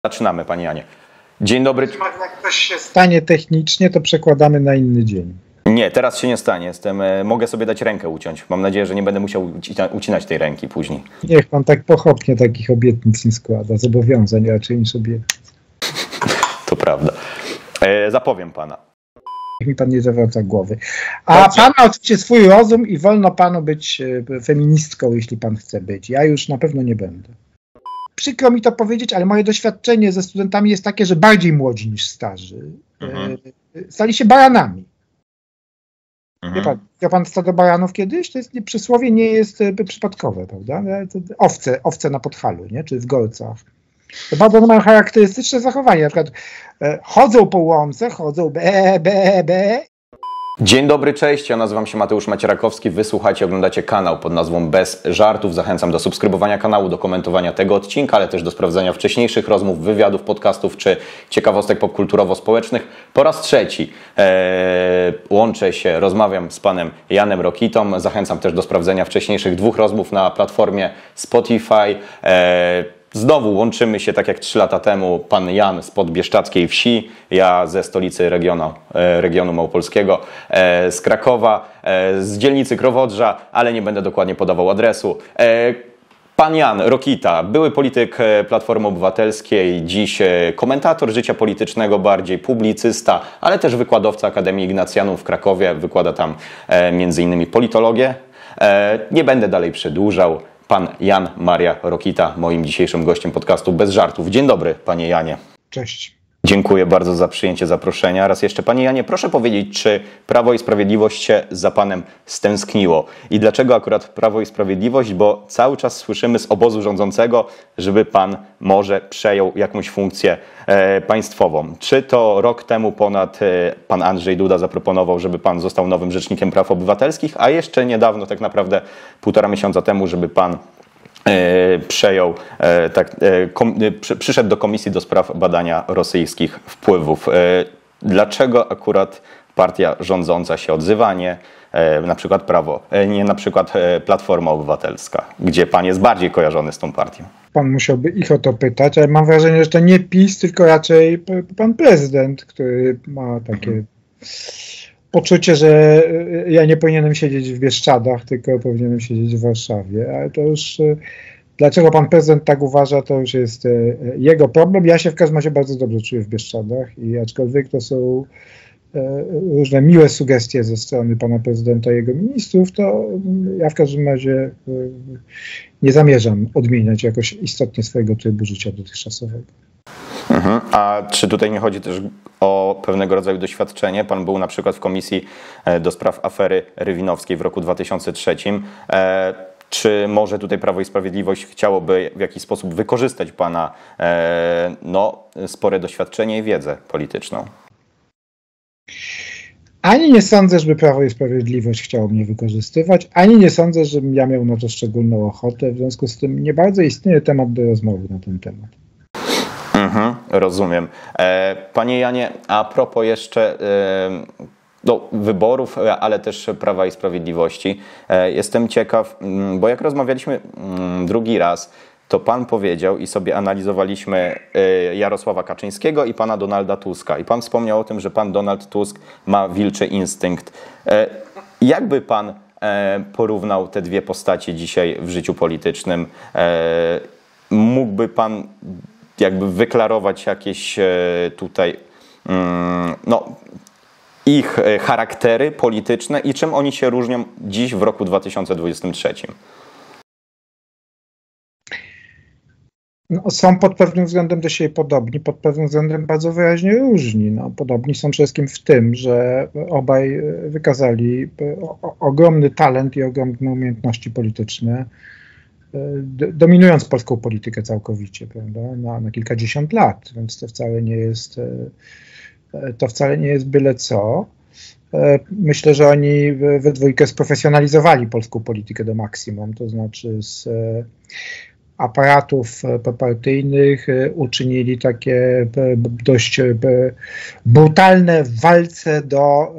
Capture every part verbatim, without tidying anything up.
Zaczynamy, Panie Janie. Dzień dobry. Jak coś się stanie technicznie, to przekładamy na inny dzień. Nie, teraz się nie stanie. Jestem, mogę sobie dać rękę uciąć. Mam nadzieję, że nie będę musiał ucinać tej ręki później. Niech pan tak pochopnie takich obietnic nie składa. Zobowiązań raczej niż obietnic. To prawda. E, zapowiem pana. Niech mi pan nie zawraca głowy. A Dobrze. Pan ma oczywiście swój rozum i wolno panu być feministką, jeśli pan chce być. Ja już na pewno nie będę. Przykro mi to powiedzieć, ale moje doświadczenie ze studentami jest takie, że bardziej młodzi niż starzy mhm. stali się baranami. Mhm. Wie pan, wie pan stado baranów kiedyś? To jest, przysłowie nie jest przypadkowe, prawda? Owce, owce na Podhalu, nie? Czy w Golcach. To bardzo mają charakterystyczne zachowanie. Na przykład e, chodzą po łące, chodzą be, be, be. Dzień dobry, cześć. Ja nazywam się Mateusz Macierakowski. Wy słuchacie, oglądacie kanał pod nazwą Bez Żartów. Zachęcam do subskrybowania kanału, do komentowania tego odcinka, ale też do sprawdzania wcześniejszych rozmów, wywiadów, podcastów czy ciekawostek popkulturowo-społecznych. Po raz trzeci e, łączę się, rozmawiam z panem Janem Rokitą. Zachęcam też do sprawdzenia wcześniejszych dwóch rozmów na platformie Spotify. E, Znowu łączymy się, tak jak trzy lata temu, pan Jan spod bieszczadzkiej wsi, ja ze stolicy regionu, regionu małopolskiego, z Krakowa, z dzielnicy Krowodrza, ale nie będę dokładnie podawał adresu. Pan Jan Rokita, były polityk Platformy Obywatelskiej, dziś komentator życia politycznego, bardziej publicysta, ale też wykładowca Akademii Ignatianum w Krakowie, wykłada tam między innymi politologię. Nie będę dalej przedłużał. Pan Jan Maria Rokita, moim dzisiejszym gościem podcastu Bez Żartów. Dzień dobry, panie Janie. Cześć. Dziękuję bardzo za przyjęcie zaproszenia. Raz jeszcze, panie Janie, proszę powiedzieć, czy Prawo i Sprawiedliwość się za panem stęskniło? I dlaczego akurat Prawo i Sprawiedliwość? Bo cały czas słyszymy z obozu rządzącego, żeby pan może przejął jakąś funkcję e, państwową. Czy to rok temu ponad e, pan Andrzej Duda zaproponował, żeby pan został nowym Rzecznikiem Praw Obywatelskich, a jeszcze niedawno, tak naprawdę półtora miesiąca temu, żeby pan E, przejął, e, tak, e, kom, e, przy, przyszedł do Komisji do Spraw Badania Rosyjskich Wpływów. E, dlaczego akurat partia rządząca się odzywa, nie e, na przykład Prawo, e, nie na przykład e, Platforma Obywatelska, gdzie pan jest bardziej kojarzony z tą partią? Pan musiałby ich o to pytać, ale mam wrażenie, że to nie PiS, tylko raczej pan prezydent, który ma takie... Mhm. poczucie, że ja nie powinienem siedzieć w Bieszczadach, tylko powinienem siedzieć w Warszawie. Ale to już, dlaczego pan prezydent tak uważa, to już jest jego problem. Ja się w każdym razie bardzo dobrze czuję w Bieszczadach i aczkolwiek to są różne miłe sugestie ze strony pana prezydenta i jego ministrów, to ja w każdym razie nie zamierzam odmieniać jakoś istotnie swojego trybu życia dotychczasowego. Mhm. A czy tutaj nie chodzi też o pewnego rodzaju doświadczenie? Pan był na przykład w Komisji do Spraw Afery Rywinowskiej w roku dwa tysiące trzecim. E, czy może tutaj Prawo i Sprawiedliwość chciałoby w jakiś sposób wykorzystać pana e, no, spore doświadczenie i wiedzę polityczną? Ani nie sądzę, żeby Prawo i Sprawiedliwość chciało mnie wykorzystywać, ani nie sądzę, żebym ja miał na to szczególną ochotę. W związku z tym nie bardzo istnieje temat do rozmowy na ten temat. Mhm, rozumiem. E, panie Janie, a propos jeszcze e, no, wyborów, ale też Prawa i Sprawiedliwości, e, jestem ciekaw, bo jak rozmawialiśmy m, drugi raz, to pan powiedział i sobie analizowaliśmy e, Jarosława Kaczyńskiego i pana Donalda Tuska. I pan wspomniał o tym, że pan Donald Tusk ma wilczy instynkt. E, jakby pan e, porównał te dwie postacie dzisiaj w życiu politycznym? E, mógłby pan jakby wyklarować jakieś tutaj no, ich charaktery polityczne i czym oni się różnią dziś w roku dwa tysiące dwudziestym trzecim? No, są pod pewnym względem do siebie podobni, pod pewnym względem bardzo wyraźnie różni. No, podobni są przede wszystkim w tym, że obaj wykazali ogromny talent i ogromne umiejętności polityczne, dominując polską politykę całkowicie, prawda, na, na kilkadziesiąt lat, więc to wcale nie jest to wcale nie jest byle co. Myślę, że oni we dwójkę sprofesjonalizowali polską politykę do maksimum, to znaczy z aparatów popartyjnych uczynili takie dość brutalne walce do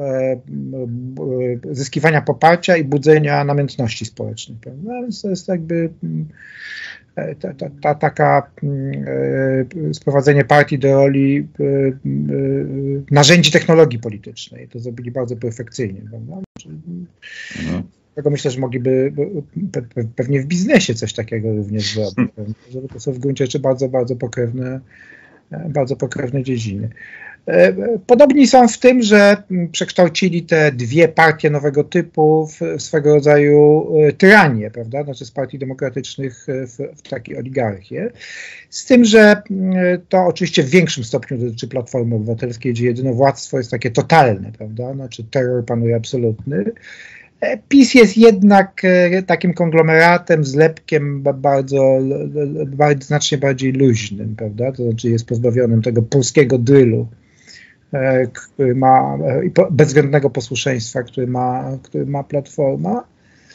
zyskiwania poparcia i budzenia namiętności społecznej. Prawda? Więc to jest jakby ta, ta, ta taka e, sprowadzenie partii do roli e, e, narzędzi technologii politycznej. To zrobili bardzo perfekcyjnie. Prawda? Mhm. Tego myślę, że mogliby pe, pe, pewnie w biznesie coś takiego również zrobić. Żeby to są w gruncie rzeczy bardzo, bardzo pokrewne, bardzo pokrewne dziedziny. Podobni są w tym, że przekształcili te dwie partie nowego typu w swego rodzaju tyranię, prawda? Znaczy z partii demokratycznych w, w takiej oligarchię. Z tym, że to oczywiście w większym stopniu dotyczy Platformy Obywatelskiej, gdzie jedynowładztwo jest takie totalne, prawda? Znaczy terror panuje absolutny. PiS jest jednak takim konglomeratem, zlepkiem bardzo, bardzo znacznie bardziej luźnym, prawda? To znaczy jest pozbawionym tego polskiego drylu, który ma, bezwzględnego posłuszeństwa, który ma, który ma Platforma.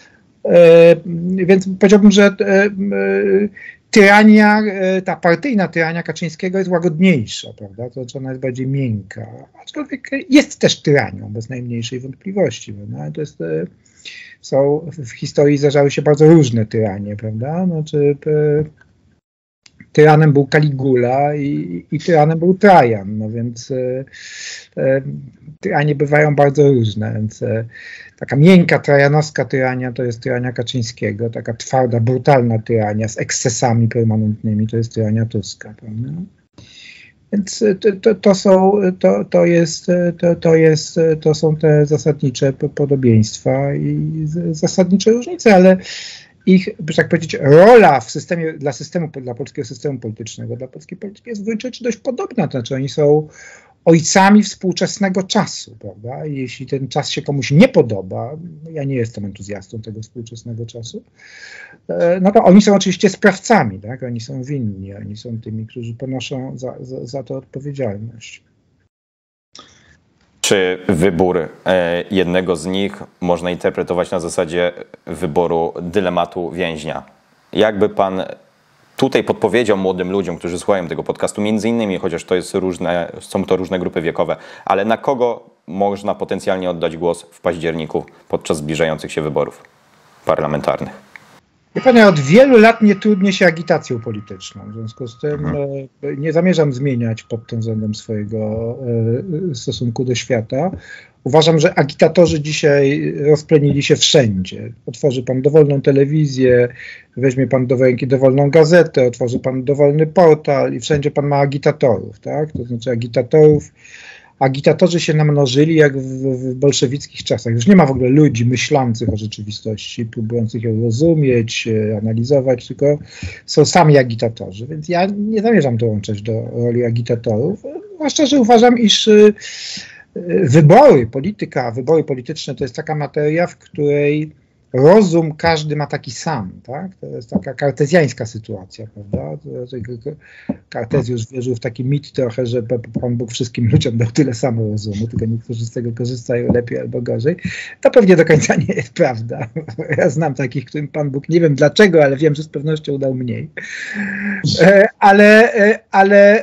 Więc powiedziałbym, że tyrania, ta partyjna tyrania Kaczyńskiego jest łagodniejsza, prawda? To znaczy ona jest bardziej miękka, aczkolwiek jest też tyranią, bez najmniejszej wątpliwości, prawda? To jest, są, w historii zdarzały się bardzo różne tyranie, prawda? Znaczy, tyranem był Caligula i, i tyranem był Trajan, no więc e, e, tyranie bywają bardzo różne, więc e, taka miękka trajanowska tyrania to jest tyrania Kaczyńskiego, taka twarda, brutalna tyrania z ekscesami permanentnymi to jest tyrania Tuska, prawda? Więc to, to, to są, to, to jest, to, to jest, to są te zasadnicze podobieństwa i zasadnicze różnice, ale ich, by tak powiedzieć, rola w systemie, dla systemu, dla polskiego systemu politycznego, dla polskiej polityki jest w gruncie rzeczy dość podobna. To znaczy oni są ojcami współczesnego czasu, prawda? I jeśli ten czas się komuś nie podoba, ja nie jestem entuzjastą tego współczesnego czasu, no to oni są oczywiście sprawcami, tak? Oni są winni, oni są tymi, którzy ponoszą za, za, za to odpowiedzialność. Czy wybór jednego z nich można interpretować na zasadzie wyboru dylematu więźnia? Jakby pan tutaj podpowiedział młodym ludziom, którzy słuchają tego podcastu, między innymi, chociaż to jest różne, są to różne grupy wiekowe, ale na kogo można potencjalnie oddać głos w październiku podczas zbliżających się wyborów parlamentarnych? Wie pan, ja od wielu lat nie trudnię się agitacją polityczną, w związku z tym mhm. nie zamierzam zmieniać pod tym względem swojego stosunku do świata. Uważam, że agitatorzy dzisiaj rozplenili się wszędzie. Otworzy pan dowolną telewizję, weźmie pan do ręki dowolną gazetę, otworzy pan dowolny portal i wszędzie pan ma agitatorów, tak? To znaczy agitatorów, agitatorzy się namnożyli jak w, w bolszewickich czasach. Już nie ma w ogóle ludzi myślących o rzeczywistości, próbujących ją rozumieć, analizować, tylko są sami agitatorzy. Więc ja nie zamierzam dołączać do roli agitatorów. Zwłaszcza, że uważam, iż wybory, polityka, wybory polityczne to jest taka materia, w której rozum każdy ma taki sam, tak? To jest taka kartezjańska sytuacja, prawda? Kartezjusz wierzył w taki mit trochę, że Pan Bóg wszystkim ludziom dał tyle samo rozumu, tylko niektórzy z tego korzystają lepiej albo gorzej. To pewnie do końca nie jest prawda. Ja znam takich, którym Pan Bóg, nie wiem dlaczego, ale wiem, że z pewnością dał mniej. Ale, ale,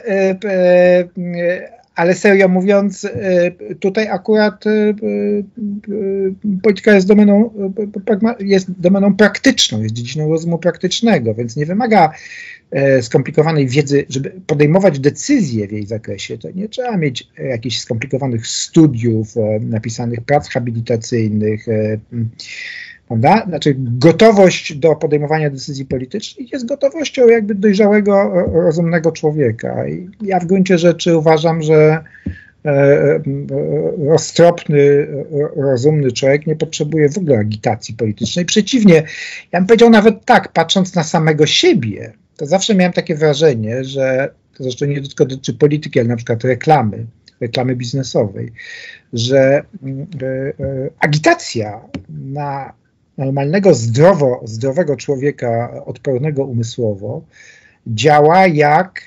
ale serio mówiąc, tutaj akurat polityka jest domeną, jest domeną praktyczną, jest dziedziną rozumu praktycznego, więc nie wymaga skomplikowanej wiedzy, żeby podejmować decyzje w jej zakresie. To nie trzeba mieć jakichś skomplikowanych studiów, napisanych prac habilitacyjnych, prawda? Znaczy gotowość do podejmowania decyzji politycznych jest gotowością jakby dojrzałego, rozumnego człowieka. I ja w gruncie rzeczy uważam, że roztropny, rozumny człowiek nie potrzebuje w ogóle agitacji politycznej. Przeciwnie, ja bym powiedział nawet tak, patrząc na samego siebie, to zawsze miałem takie wrażenie, że, to zresztą nie tylko dotyczy polityki, ale na przykład reklamy, reklamy biznesowej, że agitacja na normalnego, zdrowo, zdrowego człowieka, odpornego umysłowo, działa jak,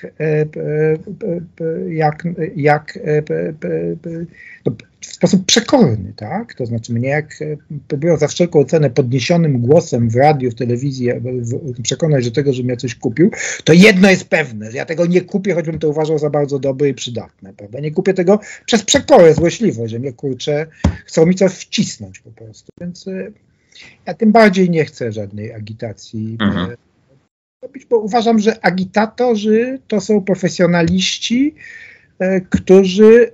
jak, jak no, w sposób przekorny, tak? To znaczy mnie jak próbują za wszelką cenę podniesionym głosem w radiu, w telewizji przekonać do tego, żebym ja coś kupił, to jedno jest pewne, że ja tego nie kupię, choćbym to uważał za bardzo dobre i przydatne, prawda? Nie kupię tego przez przekorę, złośliwość, że mnie, kurczę, chcą mi coś wcisnąć po prostu, więc ja tym bardziej nie chcę żadnej agitacji. Mhm. robić, bo uważam, że agitatorzy to są profesjonaliści, którzy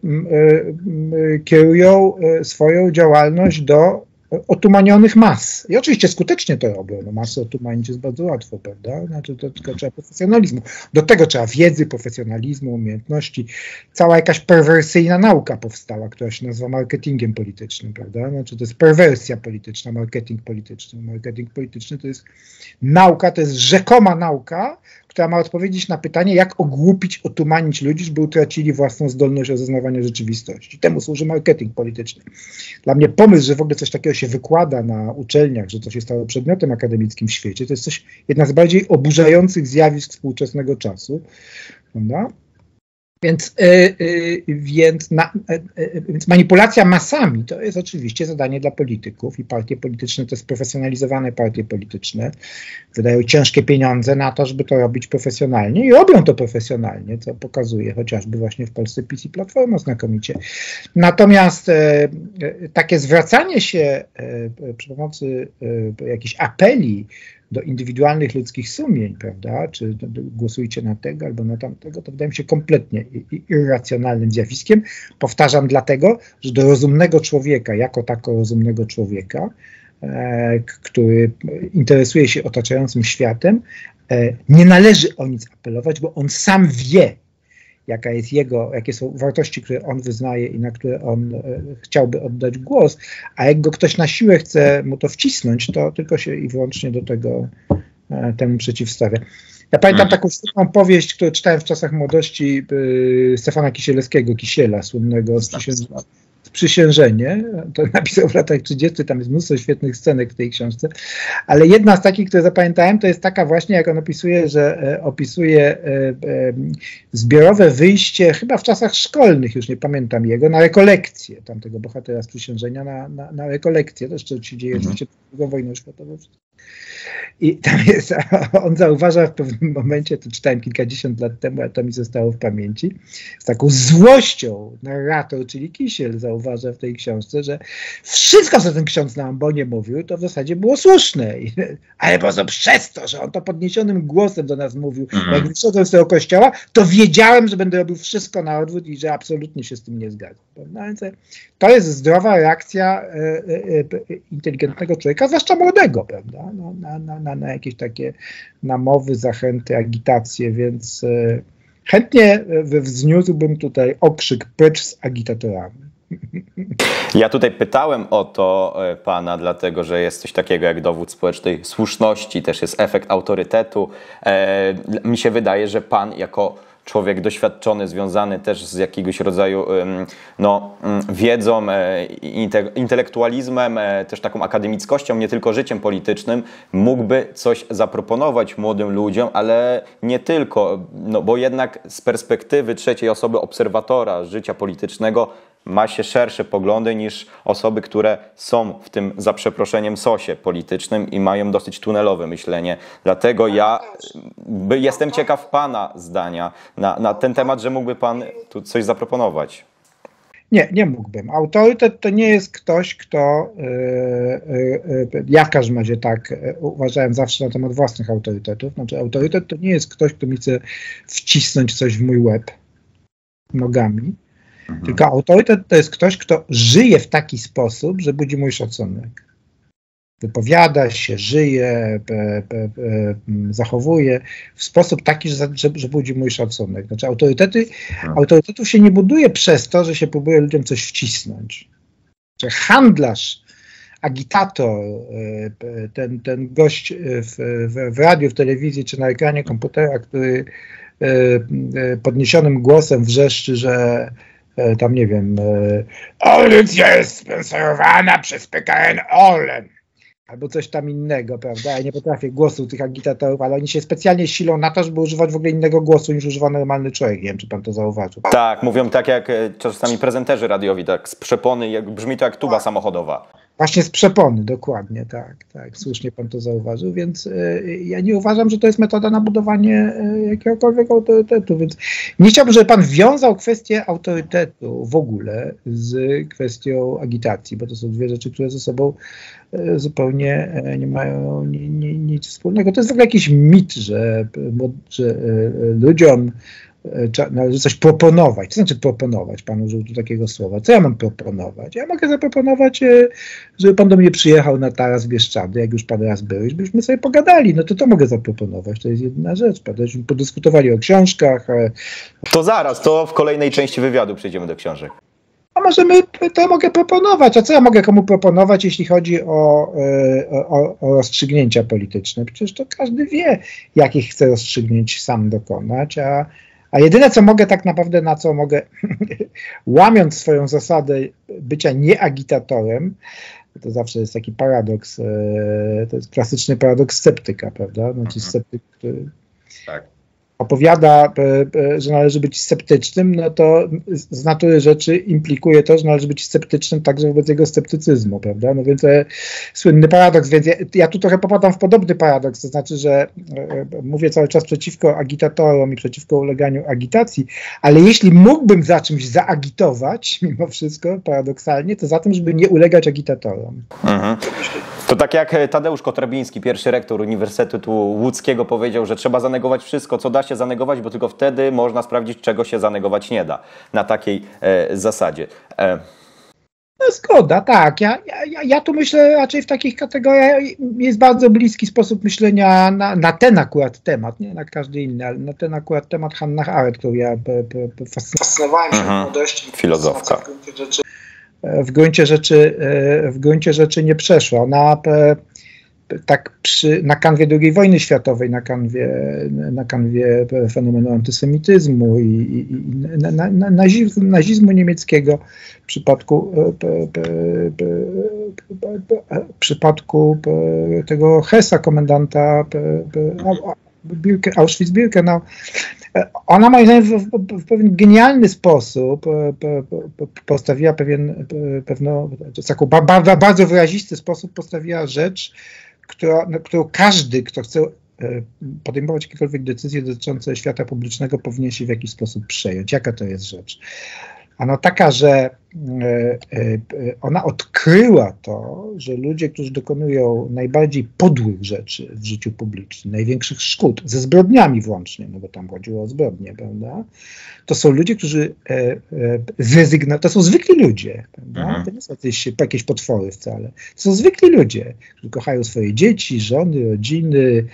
kierują swoją działalność do otumanionych mas. I oczywiście skutecznie to robią. No, masy otumanić jest bardzo łatwo, prawda? Znaczy, to tylko trzeba profesjonalizmu. Do tego trzeba wiedzy, profesjonalizmu, umiejętności. Cała jakaś perwersyjna nauka powstała, która się nazywa marketingiem politycznym, prawda? Znaczy, to jest perwersja polityczna, marketing polityczny. Marketing polityczny to jest nauka, to jest rzekoma nauka, która ma odpowiedzieć na pytanie, jak ogłupić, otumanić ludzi, żeby utracili własną zdolność rozeznawania rzeczywistości. Temu służy marketing polityczny. Dla mnie pomysł, że w ogóle coś takiego się wykłada na uczelniach, że to się stało przedmiotem akademickim w świecie, to jest coś, jedna z bardziej oburzających zjawisk współczesnego czasu. Prawda? Więc, yy, yy, więc, na, yy, więc manipulacja masami to jest oczywiście zadanie dla polityków i partie polityczne, to jest profesjonalizowane partie polityczne, wydają ciężkie pieniądze na to, żeby to robić profesjonalnie i robią to profesjonalnie, co pokazuje chociażby właśnie w Polsce PiS i Platforma znakomicie. Natomiast yy, takie zwracanie się yy, przy pomocy yy, jakichś apeli do indywidualnych ludzkich sumień, prawda, czy do, do, głosujcie na tego albo na tamtego, to wydaje mi się kompletnie irracjonalnym zjawiskiem. Powtarzam dlatego, że do rozumnego człowieka, jako tako rozumnego człowieka, e, który interesuje się otaczającym światem, e, nie należy o nic apelować, bo on sam wie, jaka jest jego, jakie są wartości, które on wyznaje i na które on e, chciałby oddać głos, a jak go ktoś na siłę chce mu to wcisnąć, to tylko się i wyłącznie do tego e, temu przeciwstawia. Ja pamiętam taką świetną powieść, którą czytałem w czasach młodości e, Stefana Kisielewskiego, Kisiela, słynnego z Przysiężenia. Przysiężenie, to napisał w latach trzydziestych, tam jest mnóstwo świetnych scenek w tej książce, ale jedna z takich, które zapamiętałem, to jest taka właśnie, jak on opisuje, że e, opisuje e, e, zbiorowe wyjście, chyba w czasach szkolnych, już nie pamiętam jego, na rekolekcję tamtego bohatera z Przysiężenia, na, na, na rekolekcję, to jeszcze się dzieje oczywiście przed drugą wojną światową. I tam jest, on zauważa w pewnym momencie, to czytałem kilkadziesiąt lat temu, a to mi zostało w pamięci, z taką złością narrator, czyli Kisiel, zauważa w tej książce, że wszystko, co ten ksiądz na ambonie mówił, to w zasadzie było słuszne. I, ale po prostu przez to, że on to podniesionym głosem do nas mówił, mm. jak wyszedłem z tego kościoła, to wiedziałem, że będę robił wszystko na odwrót i że absolutnie się z tym nie zgadzam. No, więc to jest zdrowa reakcja e, e, inteligentnego człowieka, zwłaszcza młodego, prawda? No, na, na, na, na jakieś takie namowy, zachęty, agitacje, więc e, chętnie wzniósłbym tutaj okrzyk precz z agitatorami. Ja tutaj pytałem o to pana, dlatego że jest coś takiego jak dowód społecznej słuszności, też jest efekt autorytetu. E, mi się wydaje, że pan jako człowiek doświadczony, związany też z jakiegoś rodzaju no, wiedzą, intelektualizmem, też taką akademickością, nie tylko życiem politycznym, mógłby coś zaproponować młodym ludziom, ale nie tylko, no, bo jednak z perspektywy trzeciej osoby obserwatora życia politycznego ma się szersze poglądy niż osoby, które są w tym, za przeproszeniem, sosie politycznym i mają dosyć tunelowe myślenie. Dlatego ja by, jestem ciekaw pana zdania na, na ten temat, że mógłby pan tu coś zaproponować. Nie, nie mógłbym. Autorytet to nie jest ktoś, kto, yy, yy, ja w każdym razie tak yy, uważałem zawsze na temat własnych autorytetów. Znaczy autorytet to nie jest ktoś, kto mi chce wcisnąć coś w mój łeb nogami. Mhm. Tylko autorytet to jest ktoś, kto żyje w taki sposób, że budzi mój szacunek. Wypowiada się, żyje, be, be, be, zachowuje w sposób taki, że, że, że budzi mój szacunek. Znaczy autorytety, mhm. autorytetów się nie buduje przez to, że się próbuje ludziom coś wcisnąć. Znaczy handlarz, agitator, ten, ten gość w, w, w radiu, w telewizji czy na ekranie komputera, który podniesionym głosem wrzeszczy, że tam nie wiem, audycja jest sponsorowana przez P K N Orlen albo coś tam innego, prawda? Ja nie potrafię głosu tych agitatorów, ale oni się specjalnie silą na to, żeby używać w ogóle innego głosu niż używa normalny człowiek. Nie wiem, czy pan to zauważył. Tak, mówią tak jak czasami prezenterzy radiowi, tak z przepony, jak, brzmi to jak tuba samochodowa. Właśnie z przepony, dokładnie, tak, tak, słusznie pan to zauważył, więc y, ja nie uważam, że to jest metoda na budowanie y, jakiegokolwiek autorytetu, więc nie chciałbym, żeby pan wiązał kwestię autorytetu w ogóle z kwestią agitacji, bo to są dwie rzeczy, które ze sobą y, zupełnie y, nie mają ni, ni, nic wspólnego. To jest w ogóle jakiś mit, że, że y, ludziom należy coś proponować. Co znaczy proponować? Pan użył tu takiego słowa. Co ja mam proponować? Ja mogę zaproponować, żeby pan do mnie przyjechał na taras Bieszczady, jak już pan raz byłeś, byśmy sobie pogadali. No to to mogę zaproponować. To jest jedna rzecz. Żebyśmy podyskutowali o książkach. To zaraz, to w kolejnej części wywiadu przejdziemy do książek. A możemy, to mogę proponować. A co ja mogę komu proponować, jeśli chodzi o, o, o rozstrzygnięcia polityczne? Przecież to każdy wie, jakich chce rozstrzygnięć sam dokonać, a A jedyne, co mogę tak naprawdę, na co mogę, łamiąc swoją zasadę bycia nieagitatorem, to zawsze jest taki paradoks, to jest klasyczny paradoks sceptyka, prawda? Znaczy sceptyk, który tak. opowiada, że należy być sceptycznym, no to z natury rzeczy implikuje to, że należy być sceptycznym także wobec jego sceptycyzmu, prawda? No więc e, słynny paradoks, więc ja, ja tu trochę popadam w podobny paradoks, to znaczy, że e, mówię cały czas przeciwko agitatorom i przeciwko uleganiu agitacji, ale jeśli mógłbym za czymś zaagitować, mimo wszystko, paradoksalnie, to za tym, żeby nie ulegać agitatorom. Mhm. To tak jak Tadeusz Kotrabiński, pierwszy rektor Uniwersytetu Łódzkiego, powiedział, że trzeba zanegować wszystko, co da się zanegować, bo tylko wtedy można sprawdzić, czego się zanegować nie da. Na takiej e, zasadzie. E. No zgoda, tak. Ja, ja, ja tu myślę raczej w takich kategoriach. Jest bardzo bliski sposób myślenia na, na ten akurat temat, nie na każdy inny, ale na ten akurat temat Hannah Arendt, którą ja p, p, p, fascynowałem się mhm. młodości. Filozofka. W gruncie rzeczy, w gruncie rzeczy nie przeszła. Ona p, tak przy, na kanwie drugiej wojny światowej, na kanwie, na kanwie fenomenu antysemityzmu i, i, i na, na, na, nazizmu, nazizmu niemieckiego w przypadku, p, p, p, p, p, w przypadku p, tego Hessa, komendanta p, p, Auschwitz-Birkenau. Ona moim zdaniem w, w, w pewien genialny sposób p, p, postawiła pewien, pewno, taką ba, ba, bardzo wyrazisty sposób postawiła rzecz, Która, którą każdy, kto chce podejmować jakiekolwiek decyzje dotyczące świata publicznego, powinien się w jakiś sposób przejąć. Jaka to jest rzecz? Ano taka, że ona odkryła to, że ludzie, którzy dokonują najbardziej podłych rzeczy w życiu publicznym, największych szkód, ze zbrodniami włącznie, no bo tam chodziło o zbrodnie, prawda? To są ludzie, którzy zrezygnowali, to są zwykli ludzie, prawda? Mhm. To nie są jakieś, jakieś potwory wcale. To są zwykli ludzie, którzy kochają swoje dzieci, żony, rodziny,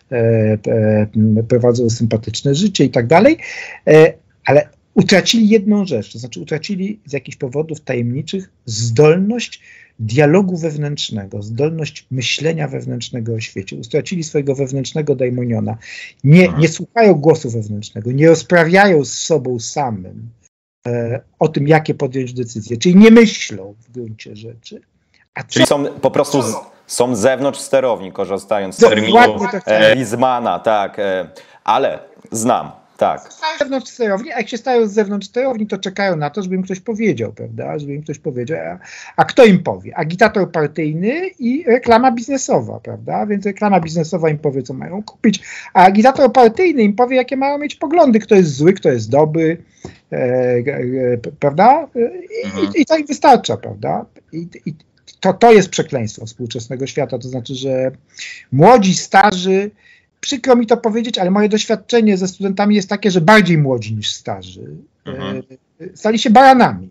prowadzą sympatyczne życie i tak dalej, ale utracili jedną rzecz, to znaczy utracili z jakichś powodów tajemniczych zdolność dialogu wewnętrznego, zdolność myślenia wewnętrznego o świecie. Utracili swojego wewnętrznego daimoniona. Nie, nie słuchają głosu wewnętrznego, nie rozprawiają z sobą samym e, o tym, jakie podjąć decyzje, czyli nie myślą w gruncie rzeczy. A czyli są po prostu z, są z zewnątrz sterowni, korzystając z terminu e, Lismana, tak, e, ale znam. Tak. Z zewnątrz sterowni, a jak się stają z zewnątrz sterowni, to czekają na to, żeby im ktoś powiedział, prawda? Żeby im ktoś powiedział. A, a kto im powie? Agitator partyjny i reklama biznesowa, prawda? Więc reklama biznesowa im powie, co mają kupić, a agitator partyjny im powie, jakie mają mieć poglądy, kto jest zły, kto jest dobry, e, e, prawda? I, mhm. i, I to im wystarcza, prawda? I, i to, to jest przekleństwo współczesnego świata, to znaczy, że młodzi, starzy, przykro mi to powiedzieć, ale moje doświadczenie ze studentami jest takie, że bardziej młodzi niż starzy mhm. stali się baranami.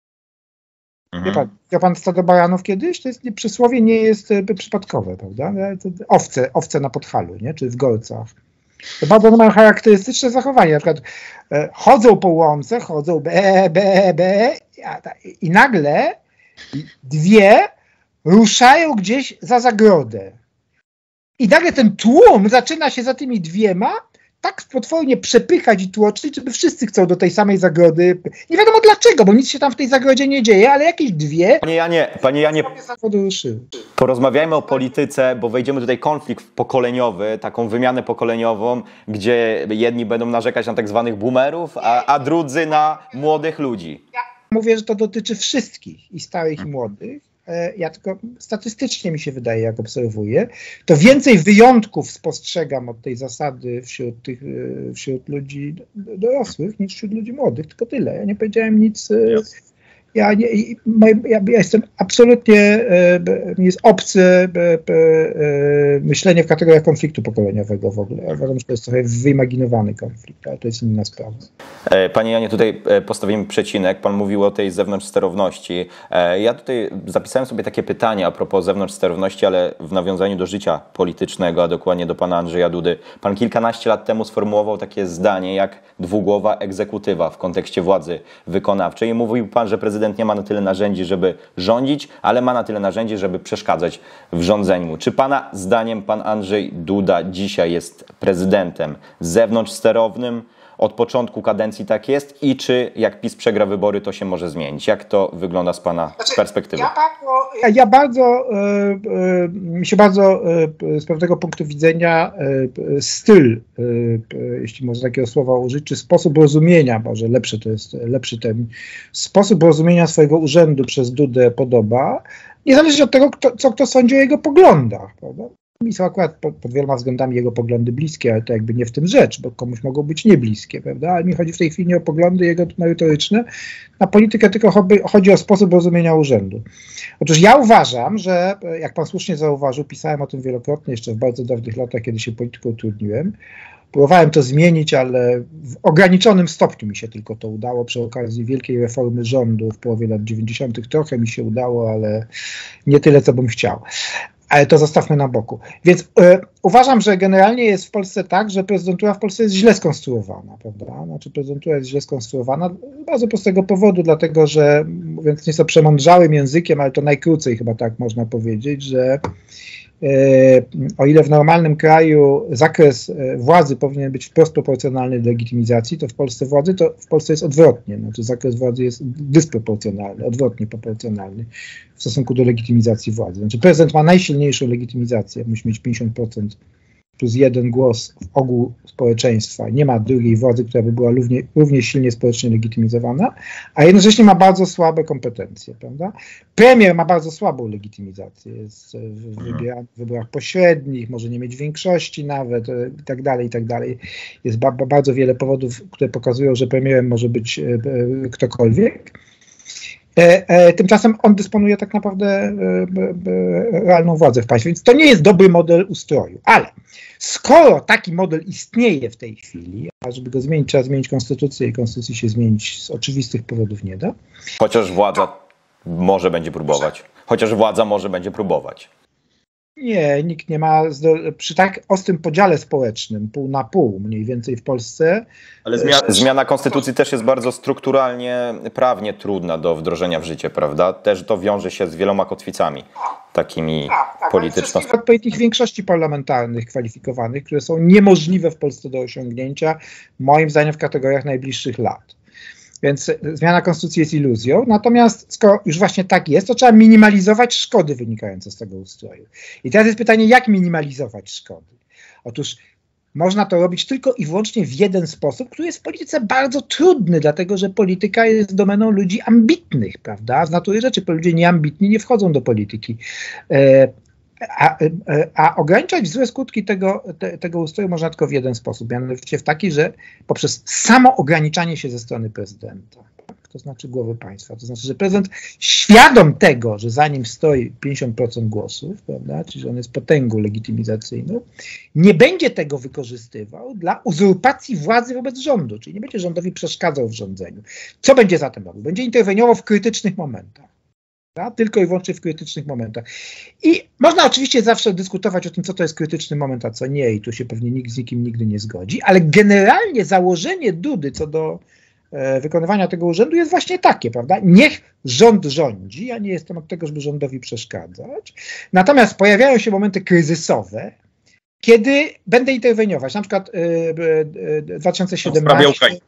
Mhm. Wie pan, widział pan stado baranów kiedyś? To jest, przysłowie nie jest przypadkowe, prawda? Owce, owce na Podhalu, nie? Czy w Golcach. To bardzo mają charakterystyczne zachowanie. Na przykład e, chodzą po łące, chodzą be, be, be i nagle dwie ruszają gdzieś za zagrodę. I nagle ten tłum zaczyna się za tymi dwiema tak potwornie przepychać i tłoczyć, żeby wszyscy chcą do tej samej zagrody. Nie wiadomo dlaczego, bo nic się tam w tej zagrodzie nie dzieje, ale jakieś dwie... Panie Janie, panie Janie, porozmawiajmy o polityce, bo wejdziemy tutaj konflikt pokoleniowy, taką wymianę pokoleniową, gdzie jedni będą narzekać na tak zwanych boomerów, a, a drudzy na młodych ludzi. Ja mówię, że to dotyczy wszystkich, i starych, i młodych. ja tylko statystycznie mi się wydaje, jak obserwuję, to więcej wyjątków spostrzegam od tej zasady wśród tych, wśród ludzi dorosłych niż wśród ludzi młodych, tylko tyle. Ja nie powiedziałem nic. Ja, nie, ja, ja jestem absolutnie, mi jest obce myślenie w kategoriach konfliktu pokoleniowego w ogóle. Ja uważam, że to jest trochę wyimaginowany konflikt, ale to jest inna sprawa. Panie Janie, tutaj postawimy przecinek. Pan mówił o tej zewnątrzsterowności. Ja tutaj zapisałem sobie takie pytanie a propos zewnątrzsterowności, ale w nawiązaniu do życia politycznego, a dokładnie do pana Andrzeja Dudy. Pan kilkanaście lat temu sformułował takie zdanie jak dwugłowa egzekutywa w kontekście władzy wykonawczej i mówił pan, że prezydent nie ma na tyle narzędzi, żeby rządzić, ale ma na tyle narzędzi, żeby przeszkadzać w rządzeniu. Czy pana zdaniem pan Andrzej Duda dzisiaj jest prezydentem zewnątrzsterownym? Od początku kadencji tak jest i czy jak PiS przegra wybory, to się może zmienić? Jak to wygląda z pana znaczy, perspektywy? Ja bardzo, ja bardzo mi się bardzo z pewnego punktu widzenia styl, jeśli można takiego słowa użyć, czy sposób rozumienia, może lepszy to jest lepszy termin, sposób rozumienia swojego urzędu przez Dudę podoba, niezależnie od tego, kto, co kto sądzi o jego poglądach, prawda? Mi są akurat pod, pod wieloma względami jego poglądy bliskie, ale to jakby nie w tym rzecz, bo komuś mogą być niebliskie, prawda? Ale mi chodzi w tej chwili nie o poglądy jego merytoryczne, na politykę tylko chodzi, chodzi o sposób rozumienia urzędu. Otóż ja uważam, że, jak pan słusznie zauważył, pisałem o tym wielokrotnie jeszcze w bardzo dawnych latach, kiedy się polityką trudniłem. Próbowałem to zmienić, ale w ograniczonym stopniu mi się tylko to udało przy okazji wielkiej reformy rządu w połowie lat dziewięćdziesiątych. Trochę mi się udało, ale nie tyle, co bym chciał. Ale to zostawmy na boku. Więc y, uważam, że generalnie jest w Polsce tak, że prezydentura w Polsce jest źle skonstruowana, prawda? Znaczy prezydentura jest źle skonstruowana z bardzo prostego powodu, dlatego że, mówiąc nieco przemądrzałym językiem, ale to najkrócej chyba tak można powiedzieć, że y, o ile w normalnym kraju zakres władzy powinien być wprost proporcjonalny do legitymizacji, to w Polsce władzy, to w Polsce jest odwrotnie. Znaczy zakres władzy jest dysproporcjonalny, odwrotnie proporcjonalny w stosunku do legitymizacji władzy. Znaczy prezydent ma najsilniejszą legitymizację, musi mieć pięćdziesiąt procent plus jeden głos w ogół społeczeństwa. Nie ma drugiej władzy, która by była równie, równie silnie społecznie legitymizowana, a jednocześnie ma bardzo słabe kompetencje, prawda? Premier ma bardzo słabą legitymizację, jest w, wybiera, w wyborach pośrednich, może nie mieć większości nawet i tak dalej, i tak dalej. Jest ba, ba, bardzo wiele powodów, które pokazują, że premierem może być e, e, ktokolwiek. E, e, tymczasem on dysponuje tak naprawdę e, e, realną władzę w państwie, więc to nie jest dobry model ustroju. Ale skoro taki model istnieje w tej chwili, a żeby go zmienić, trzeba zmienić konstytucję i konstytucji się zmienić z oczywistych powodów nie da. Chociaż władza może będzie próbować. Chociaż władza może będzie próbować. Nie, nikt nie ma, przy tak ostrym podziale społecznym, pół na pół mniej więcej w Polsce. Ale zmiana, zmiana konstytucji też jest bardzo strukturalnie, prawnie trudna do wdrożenia w życie, prawda? Też to wiąże się z wieloma kotwicami takimi tak, tak, polityczno... odpowiednich większości parlamentarnych kwalifikowanych, które są niemożliwe w Polsce do osiągnięcia, moim zdaniem w kategoriach najbliższych lat. Więc zmiana konstytucji jest iluzją, natomiast skoro już właśnie tak jest, to trzeba minimalizować szkody wynikające z tego ustroju. I teraz jest pytanie, jak minimalizować szkody? Otóż można to robić tylko i wyłącznie w jeden sposób, który jest w polityce bardzo trudny, dlatego że polityka jest domeną ludzi ambitnych, prawda? Z natury rzeczy ludzie nieambitni nie wchodzą do polityki. E, A, a ograniczać złe skutki tego, te, tego ustroju można tylko w jeden sposób, mianowicie w taki, że poprzez samo ograniczanie się ze strony prezydenta, tak? To znaczy głowy państwa. To znaczy, że prezydent świadom tego, że za nim stoi pięćdziesiąt procent głosów, prawda, czyli że on jest potęgą legitymizacyjną, nie będzie tego wykorzystywał dla uzurpacji władzy wobec rządu, czyli nie będzie rządowi przeszkadzał w rządzeniu. Co będzie zatem robił? Będzie interweniował w krytycznych momentach. Tylko i wyłącznie w krytycznych momentach. I można oczywiście zawsze dyskutować o tym, co to jest krytyczny moment, a co nie, i tu się pewnie nikt z nikim nigdy nie zgodzi, ale generalnie założenie Dudy co do e, wykonywania tego urzędu jest właśnie takie, prawda? Niech rząd rządzi, ja nie jestem od tego, żeby rządowi przeszkadzać, natomiast pojawiają się momenty kryzysowe, kiedy będę interweniować, na przykład e, e, dwa tysiące siedemnasty.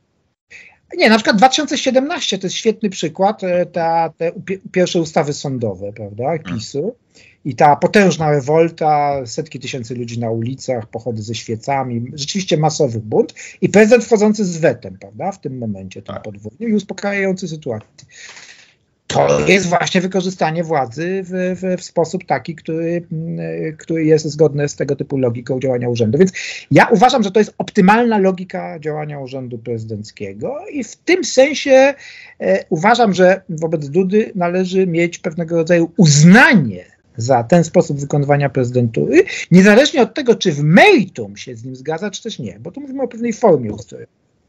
Nie, na przykład dwa tysiące siedemnasty to jest świetny przykład, ta, te pierwsze ustawy sądowe, prawda, PiSu i ta potężna rewolta, setki tysięcy ludzi na ulicach, pochody ze świecami, rzeczywiście masowy bunt i prezydent wchodzący z wetem, prawda, w tym momencie, tym podwójnym i uspokajający sytuację. to jest właśnie wykorzystanie władzy w, w, w sposób taki, który, który jest zgodny z tego typu logiką działania urzędu. Więc ja uważam, że to jest optymalna logika działania urzędu prezydenckiego i w tym sensie e, uważam, że wobec Dudy należy mieć pewnego rodzaju uznanie za ten sposób wykonywania prezydentury, niezależnie od tego, czy w meritum się z nim zgadza, czy też nie, bo tu mówimy o pewnej formie ustroju.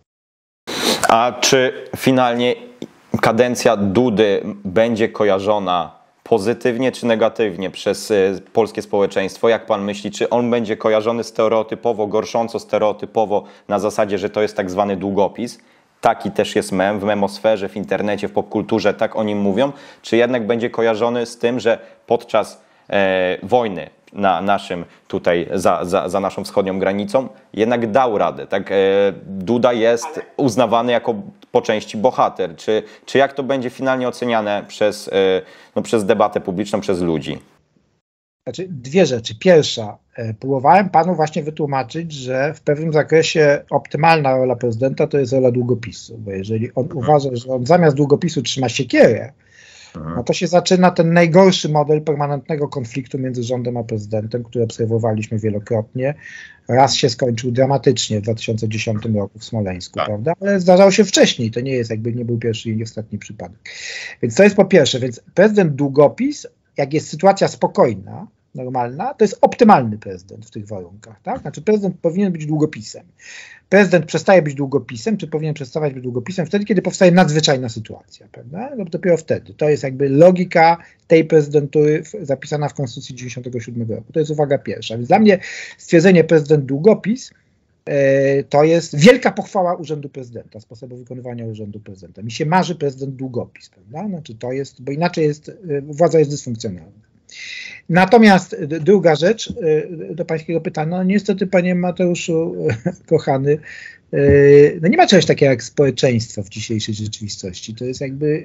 A czy finalnie kadencja Dudy będzie kojarzona pozytywnie czy negatywnie przez y, polskie społeczeństwo? Jak pan myśli, czy on będzie kojarzony stereotypowo, gorsząco stereotypowo na zasadzie, że to jest tak zwany długopis? Taki też jest mem w memosferze, w internecie, w popkulturze, tak o nim mówią. Czy jednak będzie kojarzony z tym, że podczas e, wojny na naszym tutaj, za, za, za naszą wschodnią granicą, jednak dał radę. Tak, e, Duda jest uznawany jako po części bohater. Czy, czy jak to będzie finalnie oceniane przez, e, no, przez debatę publiczną, przez ludzi? Znaczy, dwie rzeczy. Pierwsza, e, próbowałem panu właśnie wytłumaczyć, że w pewnym zakresie optymalna rola prezydenta to jest rola długopisu, bo jeżeli on uważa, że on zamiast długopisu trzyma siekierę, no to się zaczyna ten najgorszy model permanentnego konfliktu między rządem a prezydentem, który obserwowaliśmy wielokrotnie. Raz się skończył dramatycznie w dwa tysiące dziesiątym roku w Smoleńsku, tak, prawda? Ale zdarzało się wcześniej, to nie jest jakby nie był pierwszy i ostatni przypadek. Więc to jest po pierwsze, więc prezydent długopis, jak jest sytuacja spokojna, normalna, to jest optymalny prezydent w tych warunkach, tak? Znaczy prezydent powinien być długopisem. Prezydent przestaje być długopisem, czy powinien przestawać być długopisem wtedy, kiedy powstaje nadzwyczajna sytuacja, prawda? No dopiero wtedy. To jest jakby logika tej prezydentury zapisana w Konstytucji dziewięćdziesiątego siódmego roku. To jest uwaga pierwsza. Więc dla mnie stwierdzenie prezydent długopis e, to jest wielka pochwała urzędu prezydenta, sposobu wykonywania urzędu prezydenta. Mi się marzy prezydent długopis, prawda? Znaczy to jest, bo inaczej jest, e, władza jest dysfunkcjonalna. Natomiast druga rzecz do pańskiego pytania, no niestety, panie Mateuszu, kochany, no nie ma czegoś takiego jak społeczeństwo w dzisiejszej rzeczywistości. To jest jakby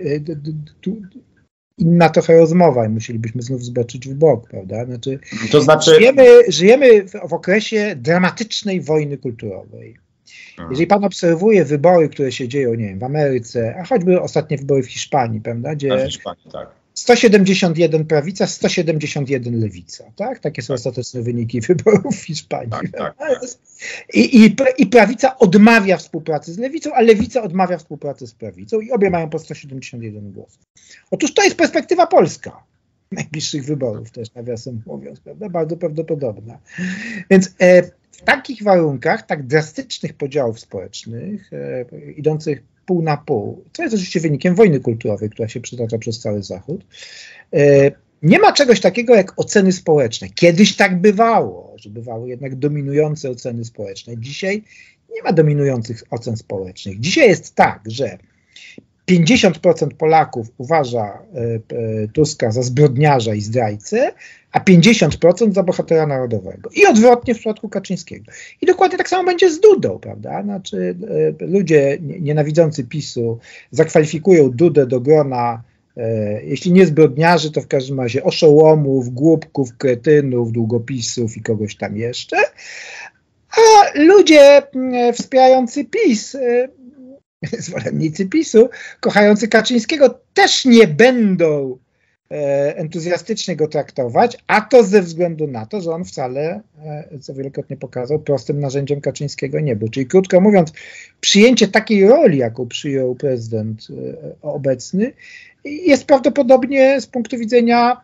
inna trochę rozmowa i musielibyśmy znów zboczyć w bok, prawda? Znaczy, to znaczy... Żyjemy, żyjemy w okresie dramatycznej wojny kulturowej. Jeżeli pan obserwuje wybory, które się dzieją, nie wiem, w Ameryce, a choćby ostatnie wybory w Hiszpanii, prawda? Gdzie w Hiszpanii, tak. sto siedemdziesiąt jeden prawica, sto siedemdziesiąt jeden lewica, tak? Takie są tak. ostateczne wyniki wyborów w Hiszpanii. Tak, tak, tak. I, i, I prawica odmawia współpracy z lewicą, a lewica odmawia współpracy z prawicą i obie mają po sto siedemdziesiąt jeden głosów. Otóż to jest perspektywa polska najbliższych wyborów też, nawiasem mówiąc, prawda? Bardzo prawdopodobna. Więc e, w takich warunkach, tak drastycznych podziałów społecznych, e, idących pół na pół, co jest oczywiście wynikiem wojny kulturowej, która się przytacza przez cały Zachód. Nie ma czegoś takiego jak oceny społeczne. Kiedyś tak bywało, że bywały jednak dominujące oceny społeczne. Dzisiaj nie ma dominujących ocen społecznych. Dzisiaj jest tak, że pięćdziesiąt procent Polaków uważa Tuska za zbrodniarza i zdrajcę, a pięćdziesiąt procent za bohatera narodowego. I odwrotnie w przypadku Kaczyńskiego. I dokładnie tak samo będzie z Dudą, prawda? Znaczy ludzie nienawidzący PiSu zakwalifikują Dudę do grona, e, jeśli nie zbrodniarzy, to w każdym razie oszołomów, głupków, kretynów, długopisów i kogoś tam jeszcze. A ludzie wspierający PiS, e, zwolennicy PiSu, kochający Kaczyńskiego, też nie będą entuzjastycznie go traktować, a to ze względu na to, że on wcale, co wielokrotnie pokazał, prostym narzędziem Kaczyńskiego nie był. Czyli krótko mówiąc, przyjęcie takiej roli, jaką przyjął prezydent obecny, jest prawdopodobnie z punktu widzenia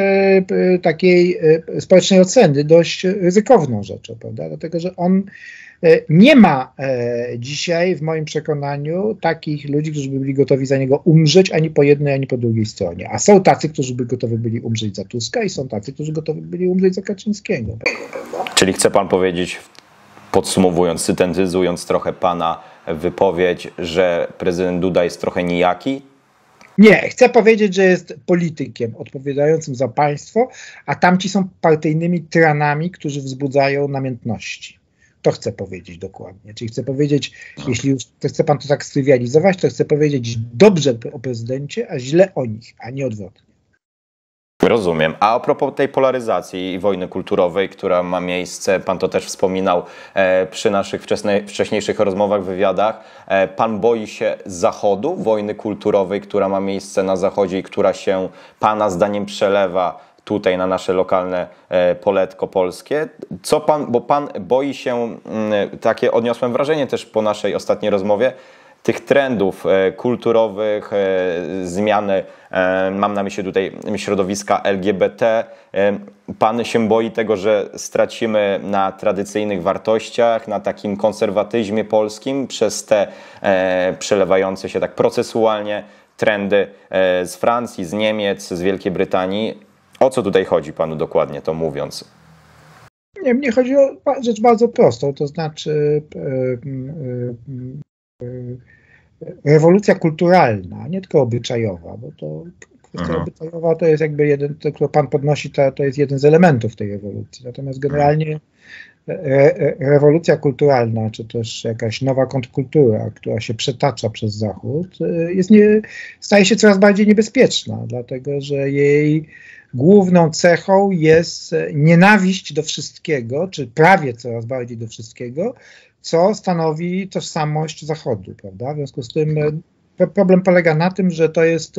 takiej społecznej oceny dość ryzykowną rzeczą, prawda? Dlatego, że on nie ma e, dzisiaj, w moim przekonaniu, takich ludzi, którzy by byli gotowi za niego umrzeć ani po jednej, ani po drugiej stronie. A są tacy, którzy by gotowi byli umrzeć za Tuska i są tacy, którzy gotowi byli umrzeć za Kaczyńskiego. Czyli chce pan powiedzieć, podsumowując, syntetyzując trochę pana wypowiedź, że prezydent Duda jest trochę nijaki? Nie, chcę powiedzieć, że jest politykiem odpowiadającym za państwo, a tamci są partyjnymi tyranami, którzy wzbudzają namiętności. To chcę powiedzieć dokładnie. Czyli chcę powiedzieć, jeśli już chce pan to tak strywializować, to chcę powiedzieć dobrze o prezydencie, a źle o nich, a nie odwrotnie. Rozumiem. A a propos tej polaryzacji i wojny kulturowej, która ma miejsce, pan to też wspominał e, przy naszych wczesnej, wcześniejszych rozmowach, wywiadach, e, pan boi się Zachodu, wojny kulturowej, która ma miejsce na Zachodzie i która się pana zdaniem przelewa tutaj na nasze lokalne e, poletko polskie. Co pan, bo pan boi się, m, takie odniosłem wrażenie też po naszej ostatniej rozmowie, tych trendów e, kulturowych, e, zmiany, e, mam na myśli tutaj środowiska L G B T. E, pan się boi tego, że stracimy na tradycyjnych wartościach, na takim konserwatyzmie polskim przez te e, przelewające się tak procesualnie trendy e, z Francji, z Niemiec, z Wielkiej Brytanii. O co tutaj chodzi panu dokładnie, to mówiąc? Nie, mnie chodzi o rzecz bardzo prostą, to znaczy yy, yy, yy, rewolucja kulturalna, nie tylko obyczajowa, bo to kwestia Aha. obyczajowa to jest jakby jeden, to, którą pan podnosi, to, to jest jeden z elementów tej rewolucji. Natomiast generalnie re, rewolucja kulturalna, czy też jakaś nowa kontrkultura, która się przetacza przez Zachód, jest nie, staje się coraz bardziej niebezpieczna, dlatego że jej główną cechą jest nienawiść do wszystkiego, czy prawie coraz bardziej do wszystkiego, co stanowi tożsamość Zachodu, prawda? W związku z tym problem polega na tym, że to jest,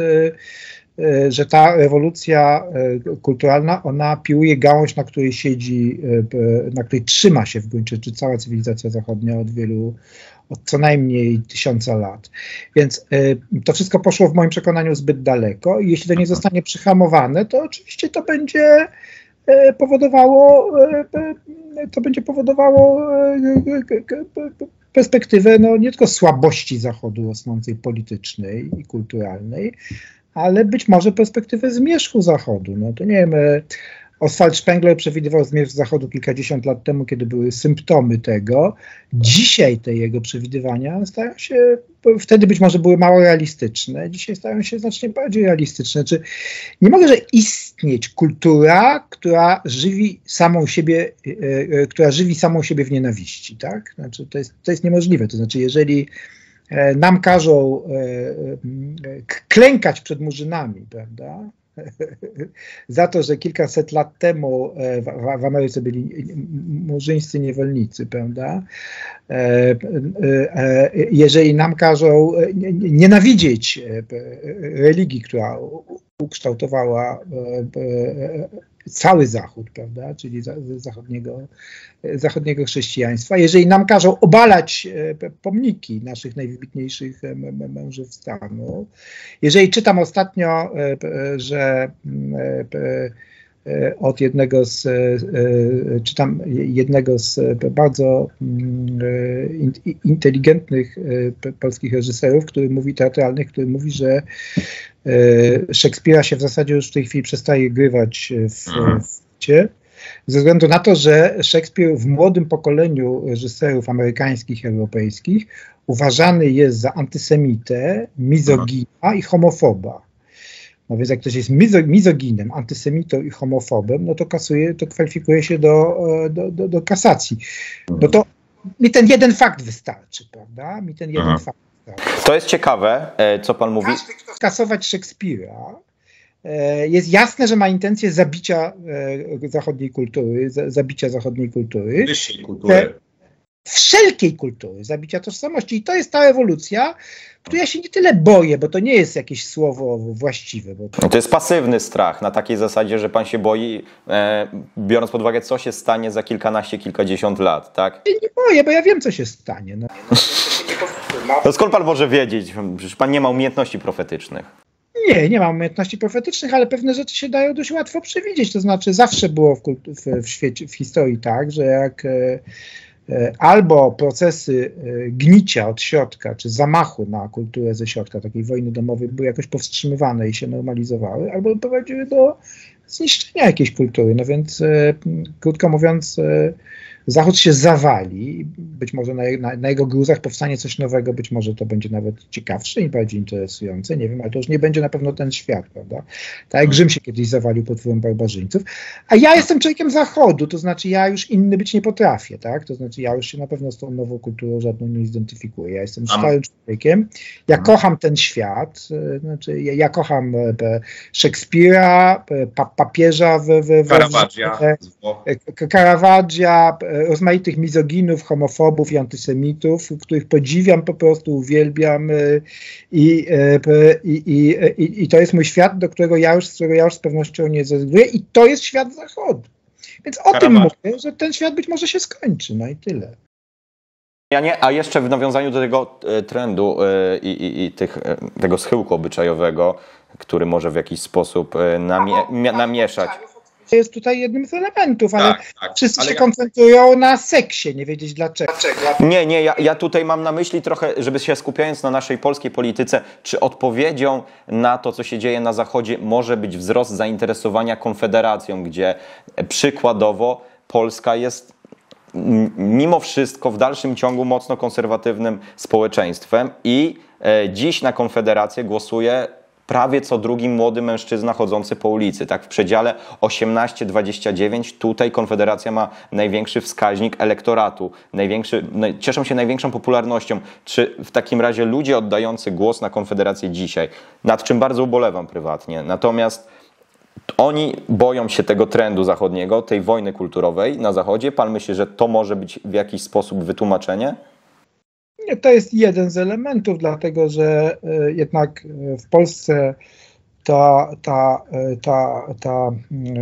że ta rewolucja kulturalna, ona piłuje gałąź, na której siedzi, na której trzyma się w gruncie rzeczy cała cywilizacja zachodnia od wielu, od co najmniej tysiąca lat. Więc y, to wszystko poszło w moim przekonaniu zbyt daleko i jeśli to nie zostanie przyhamowane, to oczywiście to będzie y, powodowało y, to będzie powodowało y, y, perspektywę no, nie tylko słabości Zachodu rosnącej politycznej i kulturalnej, ale być może perspektywę zmierzchu Zachodu. No to nie wiem, y, Oswald Spengler przewidywał zmierzch Zachodu kilkadziesiąt lat temu, kiedy były symptomy tego. Dzisiaj te jego przewidywania stają się, wtedy być może były mało realistyczne, dzisiaj stają się znacznie bardziej realistyczne. Czy nie może istnieć kultura, która żywi samą siebie, e, która żywi samą siebie w nienawiści, tak? Znaczy, to jest, to jest niemożliwe. To znaczy, jeżeli nam każą e, klękać przed murzynami, prawda? Za to, że kilkaset lat temu w, w Ameryce byli murzyńscy niewolnicy, prawda? Jeżeli nam każą nienawidzieć religii, która ukształtowała cały Zachód, prawda, czyli zachodniego, zachodniego chrześcijaństwa. Jeżeli nam każą obalać pomniki naszych najwybitniejszych mężów stanu, jeżeli czytam ostatnio, że od jednego z, czytam jednego z bardzo inteligentnych polskich reżyserów, który mówi, teatralnych, który mówi, że Szekspira się w zasadzie już w tej chwili przestaje grywać w świecie, ze względu na to, że Szekspir w młodym pokoleniu reżyserów amerykańskich i europejskich uważany jest za antysemitę, mizogina i homofoba. No więc jak ktoś jest mizo, mizoginem, antysemitą i homofobem, no to kasuje, to kwalifikuje się do, do, do, do kasacji. No to mi ten jeden fakt wystarczy, prawda? Mi ten jeden Aha. fakt wystarczy. To jest ciekawe, co pan mówi. Każdy, kto kasować Szekspira, jest jasne, że ma intencję zabicia zachodniej kultury, zabicia zachodniej kultury. Wyższej kultury. Wszelkiej kultury, zabicia tożsamości. I to jest ta ewolucja, której ja się nie tyle boję, bo to nie jest jakieś słowo właściwe. Bo to... to jest pasywny strach, na takiej zasadzie, że pan się boi, e, biorąc pod uwagę, co się stanie za kilkanaście, kilkadziesiąt lat, tak? Ja nie boję, bo ja wiem, co się stanie. No. To skąd pan może wiedzieć? Przecież pan nie ma umiejętności profetycznych. Nie, nie mam umiejętności profetycznych, ale pewne rzeczy się dają dość łatwo przewidzieć. To znaczy zawsze było w, w, w świecie, w historii tak, że jak e, albo procesy gnicia od środka, czy zamachu na kulturę ze środka, takiej wojny domowej, były jakoś powstrzymywane i się normalizowały, albo prowadziły do zniszczenia jakiejś kultury. No więc, krótko mówiąc, Zachód się zawali, być może na, na, na jego gruzach powstanie coś nowego, być może to będzie nawet ciekawsze i bardziej interesujące, nie wiem, ale to już nie będzie na pewno ten świat, prawda? Tak jak Rzym się kiedyś zawalił pod wpływem barbarzyńców, a ja jestem człowiekiem Zachodu, to znaczy ja już inny być nie potrafię, tak? To znaczy ja już się na pewno z tą nową kulturą żadną nie zidentyfikuję, ja jestem starym człowiekiem, ja kocham ten świat, znaczy ja, ja kocham Szekspira, pa, papieża w, w, w Caravaggia, Caravaggia, rozmaitych mizoginów, homofobów i antysemitów, których podziwiam, po prostu uwielbiam i, i, i, i, i to jest mój świat, do którego ja już, z którego ja już z pewnością nie zrezygnuję i to jest świat Zachodu. Więc o tym mówię, że ten świat być może się skończy, no i tyle. Ja nie, a jeszcze w nawiązaniu do tego trendu i, i, i tych, tego schyłku obyczajowego, który może w jakiś sposób namie, namieszać. Jest tutaj jednym z elementów, ale tak, tak, wszyscy ale się ja... koncentrują na seksie, nie wiedzieć dlaczego. Nie, nie, ja, ja tutaj mam na myśli trochę, żeby się skupiając na naszej polskiej polityce, czy odpowiedzią na to, co się dzieje na Zachodzie, może być wzrost zainteresowania Konfederacją, gdzie przykładowo Polska jest mimo wszystko w dalszym ciągu mocno konserwatywnym społeczeństwem i dziś na Konfederację głosuje prawie co drugi młody mężczyzna chodzący po ulicy, tak w przedziale osiemnaście dwadzieścia dziewięć. Tutaj Konfederacja ma największy wskaźnik elektoratu, największy, cieszą się największą popularnością. Czy w takim razie ludzie oddający głos na Konfederację dzisiaj, nad czym bardzo ubolewam prywatnie, natomiast oni boją się tego trendu zachodniego, tej wojny kulturowej na Zachodzie. Pan myśli, że to może być w jakiś sposób wytłumaczenie? Nie, to jest jeden z elementów, dlatego że y, jednak w Polsce ta, ta, ta, ta, y,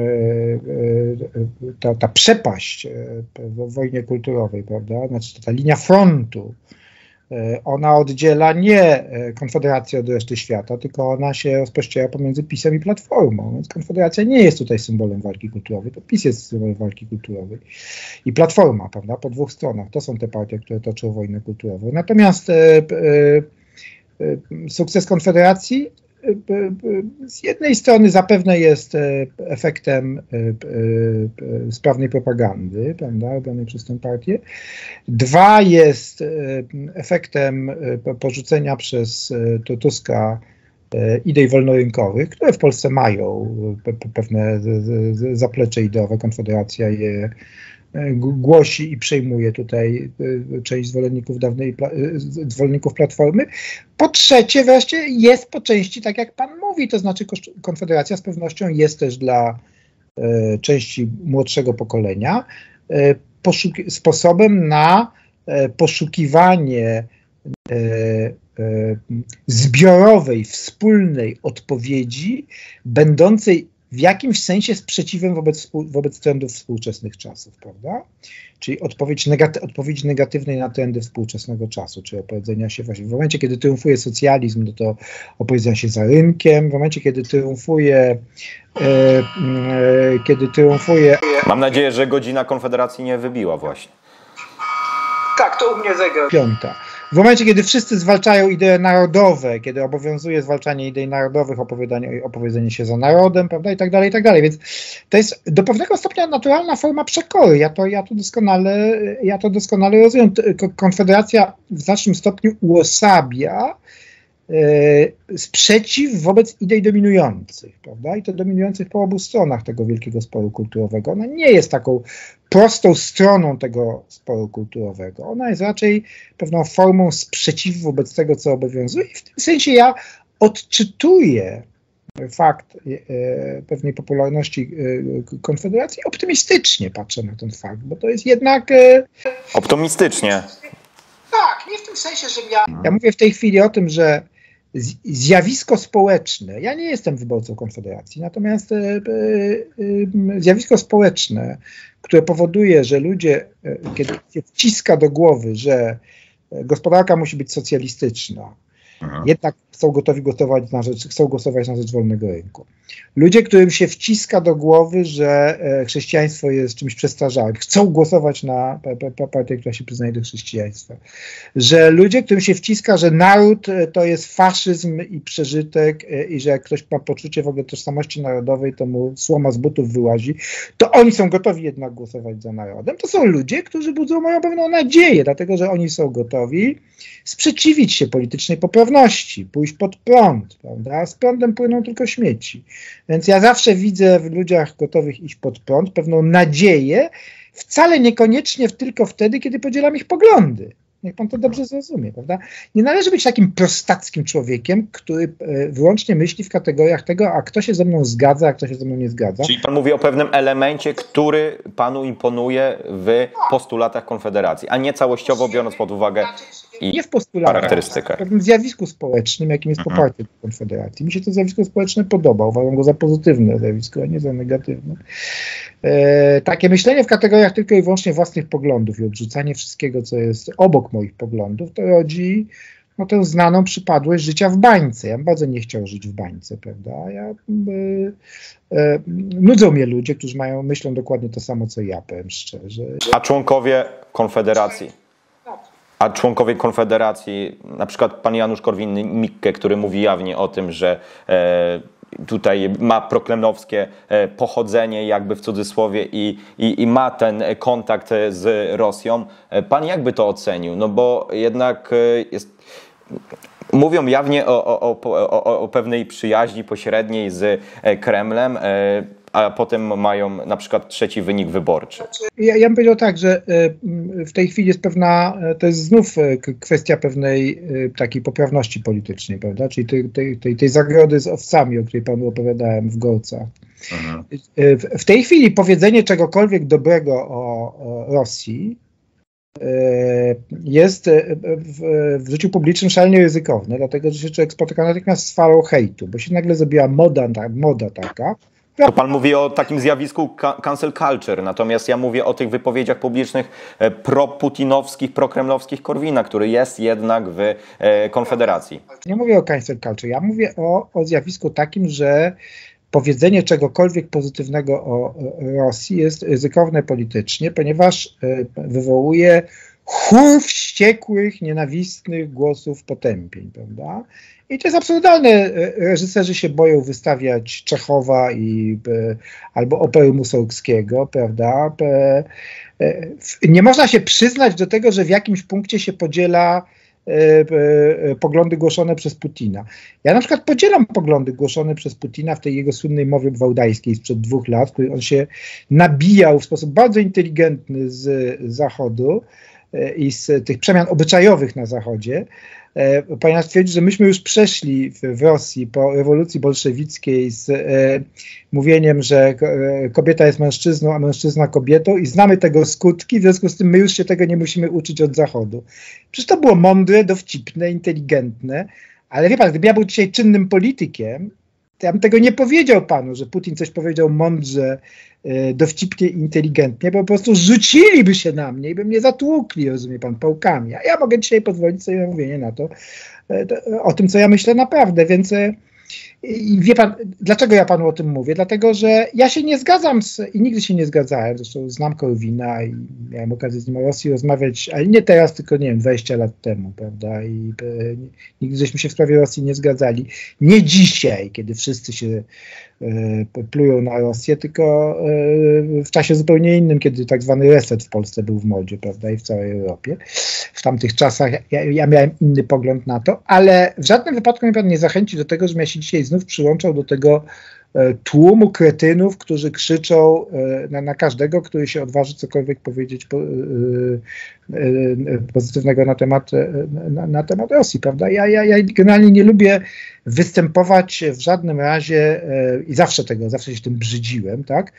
y, ta, ta przepaść w wojnie kulturowej, prawda? Znaczy ta linia frontu, y, ona oddziela nie Konfederację od reszty świata, tylko ona się rozpościera pomiędzy PiS-em i Platformą. Więc Konfederacja nie jest tutaj symbolem walki kulturowej, to PiS jest symbolem walki kulturowej. I Platforma, prawda, po dwóch stronach. To są te partie, które toczą wojnę kulturową. Natomiast e, e, e, sukces Konfederacji e, e, z jednej strony zapewne jest e, efektem e, e, sprawnej propagandy, prawda, robianej przez tę partię. Dwa, jest e, efektem e, porzucenia przez e, Tuska idei wolnorynkowych, które w Polsce mają pewne zaplecze ideowe. Konfederacja je głosi i przejmuje tutaj część zwolenników dawnej zwolenników Platformy. Po trzecie wreszcie jest po części tak jak pan mówi, to znaczy Konfederacja z pewnością jest też dla części młodszego pokolenia sposobem na poszukiwanie zbiorowej, wspólnej odpowiedzi, będącej w jakimś sensie sprzeciwem wobec, wobec trendów współczesnych czasów, prawda? Czyli odpowiedź, negaty, odpowiedź negatywnej na trendy współczesnego czasu, czyli opowiedzenia się właśnie w momencie, kiedy triumfuje socjalizm, no to opowiedzenia się za rynkiem, w momencie, kiedy triumfuje e, e, kiedy triumfuje... Mam nadzieję, że godzina Konfederacji nie wybiła właśnie. Tak, to u mnie zegar. Piąta. W momencie, kiedy wszyscy zwalczają idee narodowe, kiedy obowiązuje zwalczanie idei narodowych, opowiadanie, opowiedzenie się za narodem, prawda, i tak dalej, i tak dalej. Więc to jest do pewnego stopnia naturalna forma przekory. Ja to, ja to doskonale, ja to doskonale rozumiem. Konfederacja w znacznym stopniu uosabia e, sprzeciw wobec idei dominujących, prawda, i to dominujących po obu stronach tego wielkiego sporu kulturowego. Ona nie jest taką prostą stroną tego sporu kulturowego. Ona jest raczej pewną formą sprzeciwu wobec tego, co obowiązuje. I w tym sensie ja odczytuję fakt e, pewnej popularności e, Konfederacji, optymistycznie patrzę na ten fakt, bo to jest jednak... E, Optymistycznie. Tak, nie w tym sensie, że ja... Ja mówię w tej chwili o tym, że zjawisko społeczne, ja nie jestem wyborcą Konfederacji, natomiast e, e, zjawisko społeczne, które powoduje, że ludzie, e, kiedy się wciska do głowy, że gospodarka musi być socjalistyczna, Aha. jednak są gotowi głosować na rzecz, chcą głosować na rzecz wolnego rynku. Ludzie, którym się wciska do głowy, że chrześcijaństwo jest czymś przestarzałym, chcą głosować na partię, która się przyznaje do chrześcijaństwa. Że ludzie, którym się wciska, że naród to jest faszyzm i przeżytek i że jak ktoś ma poczucie w ogóle tożsamości narodowej, to mu słoma z butów wyłazi, to oni są gotowi jednak głosować za narodem. To są ludzie, którzy budzą moją pewną nadzieję, dlatego że oni są gotowi sprzeciwić się politycznej poprawności, pójść pod prąd, prawda? Z prądem płyną tylko śmieci. Więc ja zawsze widzę w ludziach gotowych iść pod prąd pewną nadzieję, wcale niekoniecznie tylko wtedy, kiedy podzielam ich poglądy. Niech pan to dobrze zrozumie, prawda? Nie należy być takim prostackim człowiekiem, który wyłącznie myśli w kategoriach tego, a kto się ze mną zgadza, a kto się ze mną nie zgadza. Czyli pan mówi o pewnym elemencie, który panu imponuje w postulatach Konfederacji, a nie całościowo biorąc pod uwagę i nie w postulatach, charakterystykę. W pewnym zjawisku społecznym, jakim jest Mhm. poparcie Konfederacji. Mi się to zjawisko społeczne podoba. Uważam go za pozytywne zjawisko, a nie za negatywne. E, takie myślenie w kategoriach tylko i wyłącznie własnych poglądów i odrzucanie wszystkiego, co jest obok moich poglądów, to rodzi no, tę znaną przypadłość życia w bańce. Ja bym bardzo nie chciał żyć w bańce, prawda? Ja, e, e, nudzą mnie ludzie, którzy mają, myślą dokładnie to samo, co ja, powiem szczerze. A członkowie Konfederacji? A członkowie Konfederacji, na przykład pan Janusz Korwin-Mikke, który mówi jawnie o tym, że e, tutaj ma proklemnowskie e, pochodzenie, jakby w cudzysłowie, i, i, i ma ten kontakt z Rosją. E, pan jakby to ocenił? No bo jednak e, jest... Mówią jawnie o, o, o, o, o pewnej przyjaźni pośredniej z Kremlem, e, a potem mają na przykład trzeci wynik wyborczy. Ja, ja bym powiedział tak, że w tej chwili jest pewna, to jest znów kwestia pewnej takiej poprawności politycznej, prawda? Czyli tej, tej, tej, tej zagrody z owcami, o której panu opowiadałem w Gorcach. Mhm. W, w tej chwili powiedzenie czegokolwiek dobrego o, o Rosji jest w, w życiu publicznym szalenie ryzykowne, dlatego że się człowiek spotyka natychmiast z falą hejtu, bo się nagle zrobiła moda, moda taka. To pan mówi o takim zjawisku cancel culture, natomiast ja mówię o tych wypowiedziach publicznych pro-putinowskich, pro-kremlowskich Korwina, który jest jednak w Konfederacji. Nie mówię o cancel culture, ja mówię o, o zjawisku takim, że powiedzenie czegokolwiek pozytywnego o Rosji jest ryzykowne politycznie, ponieważ wywołuje chór wściekłych, nienawistnych głosów potępień, prawda? I to jest absurdalne. Reżyserzy się boją wystawiać Czechowa i, albo opery Mussorgskiego, prawda? Nie można się przyznać do tego, że w jakimś punkcie się podziela poglądy głoszone przez Putina. Ja na przykład podzielam poglądy głoszone przez Putina w tej jego słynnej mowie wałdajskiej sprzed dwóch lat, w której on się nabijał w sposób bardzo inteligentny z Zachodu i z tych przemian obyczajowych na Zachodzie, ponieważ twierdzi, że myśmy już przeszli w, w Rosji po rewolucji bolszewickiej z e, mówieniem, że e, kobieta jest mężczyzną, a mężczyzna kobietą i znamy tego skutki, w związku z tym my już się tego nie musimy uczyć od Zachodu. Przecież to było mądre, dowcipne, inteligentne, ale wie pan, gdyby ja był dzisiaj czynnym politykiem, to ja bym tego nie powiedział panu, że Putin coś powiedział mądrze, e, dowcipnie i inteligentnie, bo po prostu rzuciliby się na mnie i by mnie zatłukli, rozumie pan, pałkami. A ja mogę dzisiaj pozwolić sobie na mówienie na to, e, to, o tym, co ja myślę naprawdę, więc e, i wie pan, dlaczego ja panu o tym mówię? Dlatego, że ja się nie zgadzam z, i nigdy się nie zgadzałem, zresztą znam Korwina i miałem okazję z nim o Rosji rozmawiać, ale nie teraz, tylko nie wiem, dwadzieścia lat temu, prawda? I e, nigdy żeśmy się w sprawie Rosji nie zgadzali. Nie dzisiaj, kiedy wszyscy się e, plują na Rosję, tylko e, w czasie zupełnie innym, kiedy tak zwany reset w Polsce był w modzie, prawda? I w całej Europie. W tamtych czasach ja, ja miałem inny pogląd na to, ale w żadnym wypadku mnie pan nie zachęci do tego, żebym ja się dzisiaj znów przyłączał do tego e, tłumu kretynów, którzy krzyczą e, na, na każdego, który się odważy cokolwiek powiedzieć po, e, e, pozytywnego na temat, e, na, na temat Rosji, prawda? Ja, ja, ja generalnie nie lubię występować w żadnym razie e, i zawsze tego, zawsze się tym brzydziłem, tak?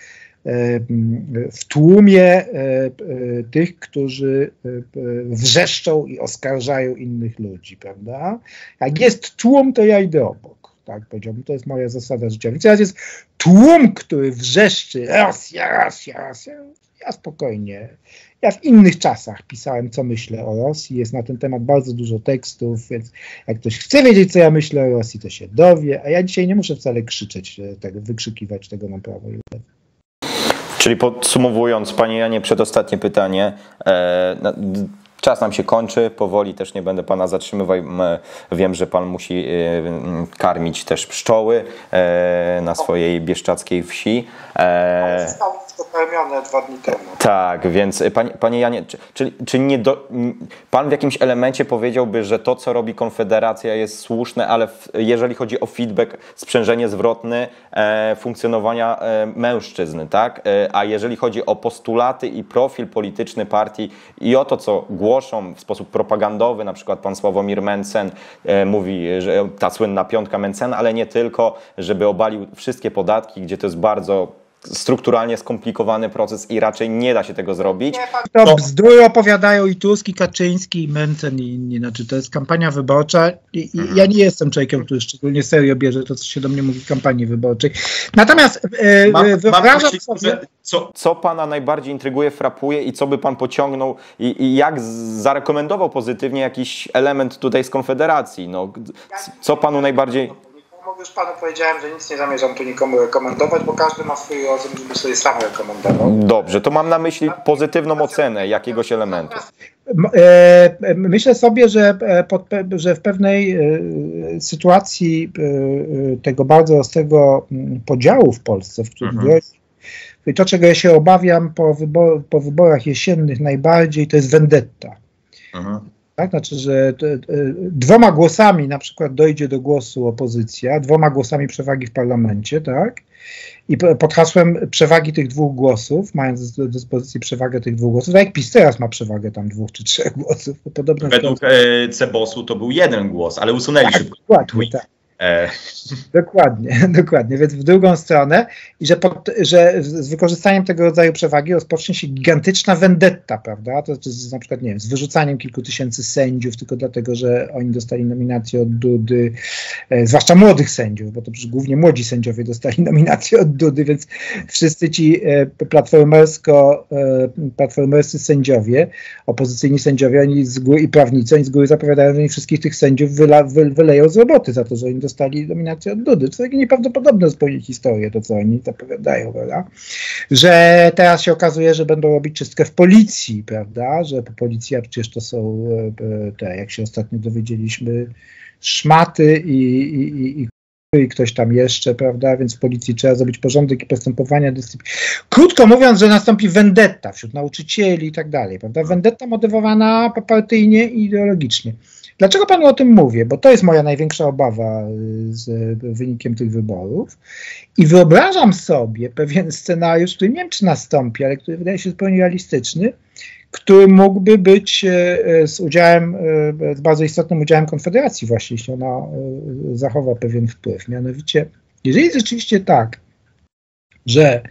W tłumie tych, którzy wrzeszczą i oskarżają innych ludzi, prawda? Jak jest tłum, to ja idę obok, tak powiedziałbym, to jest moja zasada życiowa. Więc teraz jest tłum, który wrzeszczy Rosja, Rosja, Rosja, ja spokojnie Ja w innych czasach pisałem, co myślę o Rosji. Jest na ten temat bardzo dużo tekstów, więc jak ktoś chce wiedzieć, co ja myślę o Rosji, to się dowie. A ja dzisiaj nie muszę wcale krzyczeć, tego, wykrzykiwać tego na prawo i lewo. Czyli podsumowując, panie Janie, przedostatnie pytanie. E, czas nam się kończy, powoli też nie będę pana zatrzymywał. Wiem, że pan musi karmić też pszczoły e, na swojej bieszczackiej wsi. E, Zostało to karmione dwa dni temu. Tak, więc panie, panie Janie, czy, czy, czy nie do, pan w jakimś elemencie powiedziałby, że to, co robi Konfederacja, jest słuszne, ale w, jeżeli chodzi o feedback, sprzężenie zwrotne e, funkcjonowania e, mężczyzn, tak? E, a jeżeli chodzi o postulaty i profil polityczny partii i o to, co głoszą w sposób propagandowy, na przykład pan Sławomir Mencen e, mówi, że ta słynna piątka Mencena, ale nie tylko, żeby obalił wszystkie podatki, gdzie to jest bardzo strukturalnie skomplikowany proces i raczej nie da się tego zrobić. To, to bzdury opowiadają i Tusk, i Kaczyński, i Mencen, i inni. Znaczy, to jest kampania wyborcza i, i mhm. ja nie jestem człowiekiem, który szczególnie serio bierze to, co się do mnie mówi w kampanii wyborczej. Natomiast e, mam, wyobrażam mam sobie... Co, co pana najbardziej intryguje, frapuje i co by pan pociągnął i, i jak zarekomendował pozytywnie jakiś element tutaj z Konfederacji? No, co panu najbardziej... Już panu powiedziałem, że nic nie zamierzam tu nikomu rekomendować, bo każdy ma swój rozum, żeby sobie sam rekomendował. Dobrze, to mam na myśli pozytywną ocenę jakiegoś elementu. Myślę sobie, że, pod, że w pewnej sytuacji tego bardzo ostrego podziału w Polsce, w którym mhm. grozi, to, czego ja się obawiam po, wybor, po wyborach jesiennych najbardziej, to jest vendetta. Mhm. Tak? Znaczy, że dwoma głosami na przykład dojdzie do głosu opozycja, dwoma głosami przewagi w parlamencie, tak? I pod hasłem przewagi tych dwóch głosów, mając do dyspozycji przewagę tych dwóch głosów, tak jak PiS teraz ma przewagę tam dwóch czy trzech głosów. Podobno według e, Cebosu to był jeden głos, ale usunęli tak, szybko. Dokładnie, tak. E. Dokładnie, dokładnie, więc w drugą stronę i że, pod, że z wykorzystaniem tego rodzaju przewagi rozpocznie się gigantyczna vendetta, prawda, to, to z, na przykład, nie wiem, z wyrzucaniem kilku tysięcy sędziów tylko dlatego, że oni dostali nominację od Dudy, e, zwłaszcza młodych sędziów, bo to przecież głównie młodzi sędziowie dostali nominację od Dudy, więc wszyscy ci e, platformersko, e, platformerscy sędziowie, opozycyjni sędziowie, oni z góry, i prawnicy, oni z góry zapowiadają, że oni wszystkich tych sędziów wyla, wy, wyleją z roboty za to, że oni dostali nominację od Dudy. To takie nieprawdopodobne zupełnie historie, to co oni zapowiadają, prawda? Że teraz się okazuje, że będą robić czystkę w policji, prawda? Że policja przecież to są te, jak się ostatnio dowiedzieliśmy, szmaty i, i, i, i ktoś tam jeszcze, prawda? Więc w policji trzeba zrobić porządek i postępowania dyscyplinarne. Krótko mówiąc, że nastąpi vendetta wśród nauczycieli i tak dalej, prawda? Vendetta motywowana partyjnie i ideologicznie. Dlaczego panu o tym mówię? Bo to jest moja największa obawa z wynikiem tych wyborów i wyobrażam sobie pewien scenariusz, który nie wiem, czy nastąpi, ale który wydaje się zupełnie realistyczny, który mógłby być z udziałem, z bardzo istotnym udziałem Konfederacji właśnie, jeśli ona zachowa pewien wpływ. Mianowicie, jeżeli jest rzeczywiście tak, że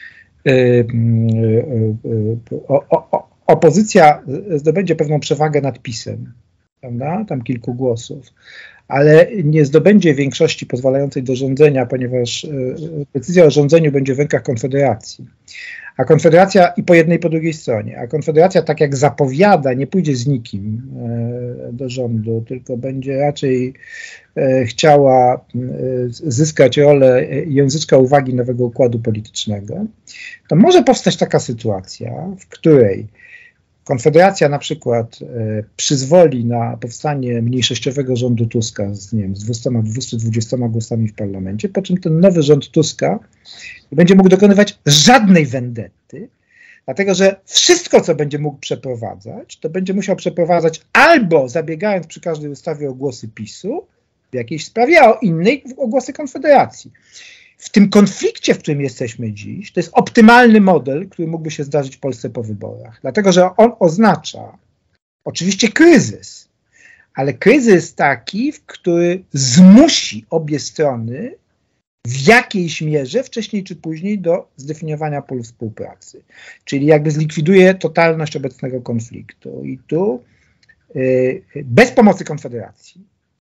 opozycja zdobędzie pewną przewagę nad PiS-em, prawda? Tam kilku głosów, ale nie zdobędzie większości pozwalającej do rządzenia, ponieważ decyzja o rządzeniu będzie w rękach Konfederacji. A Konfederacja i po jednej i po drugiej stronie, a Konfederacja tak jak zapowiada, nie pójdzie z nikim do rządu, tylko będzie raczej chciała zyskać rolę języczka uwagi nowego układu politycznego, to może powstać taka sytuacja, w której Konfederacja na przykład e, przyzwoli na powstanie mniejszościowego rządu Tuska z, nie wiem, z dwieście dwadzieścia głosami w parlamencie, po czym ten nowy rząd Tuska nie będzie mógł dokonywać żadnej vendetty, dlatego że wszystko, co będzie mógł przeprowadzać, to będzie musiał przeprowadzać albo zabiegając przy każdej ustawie o głosy PiS-u w jakiejś sprawie, a o innej o głosy Konfederacji. W tym konflikcie, w którym jesteśmy dziś, to jest optymalny model, który mógłby się zdarzyć w Polsce po wyborach. Dlatego, że on oznacza oczywiście kryzys, ale kryzys taki, który zmusi obie strony w jakiejś mierze, wcześniej czy później, do zdefiniowania pól współpracy. Czyli jakby zlikwiduje totalność obecnego konfliktu. I tu yy, bez pomocy Konfederacji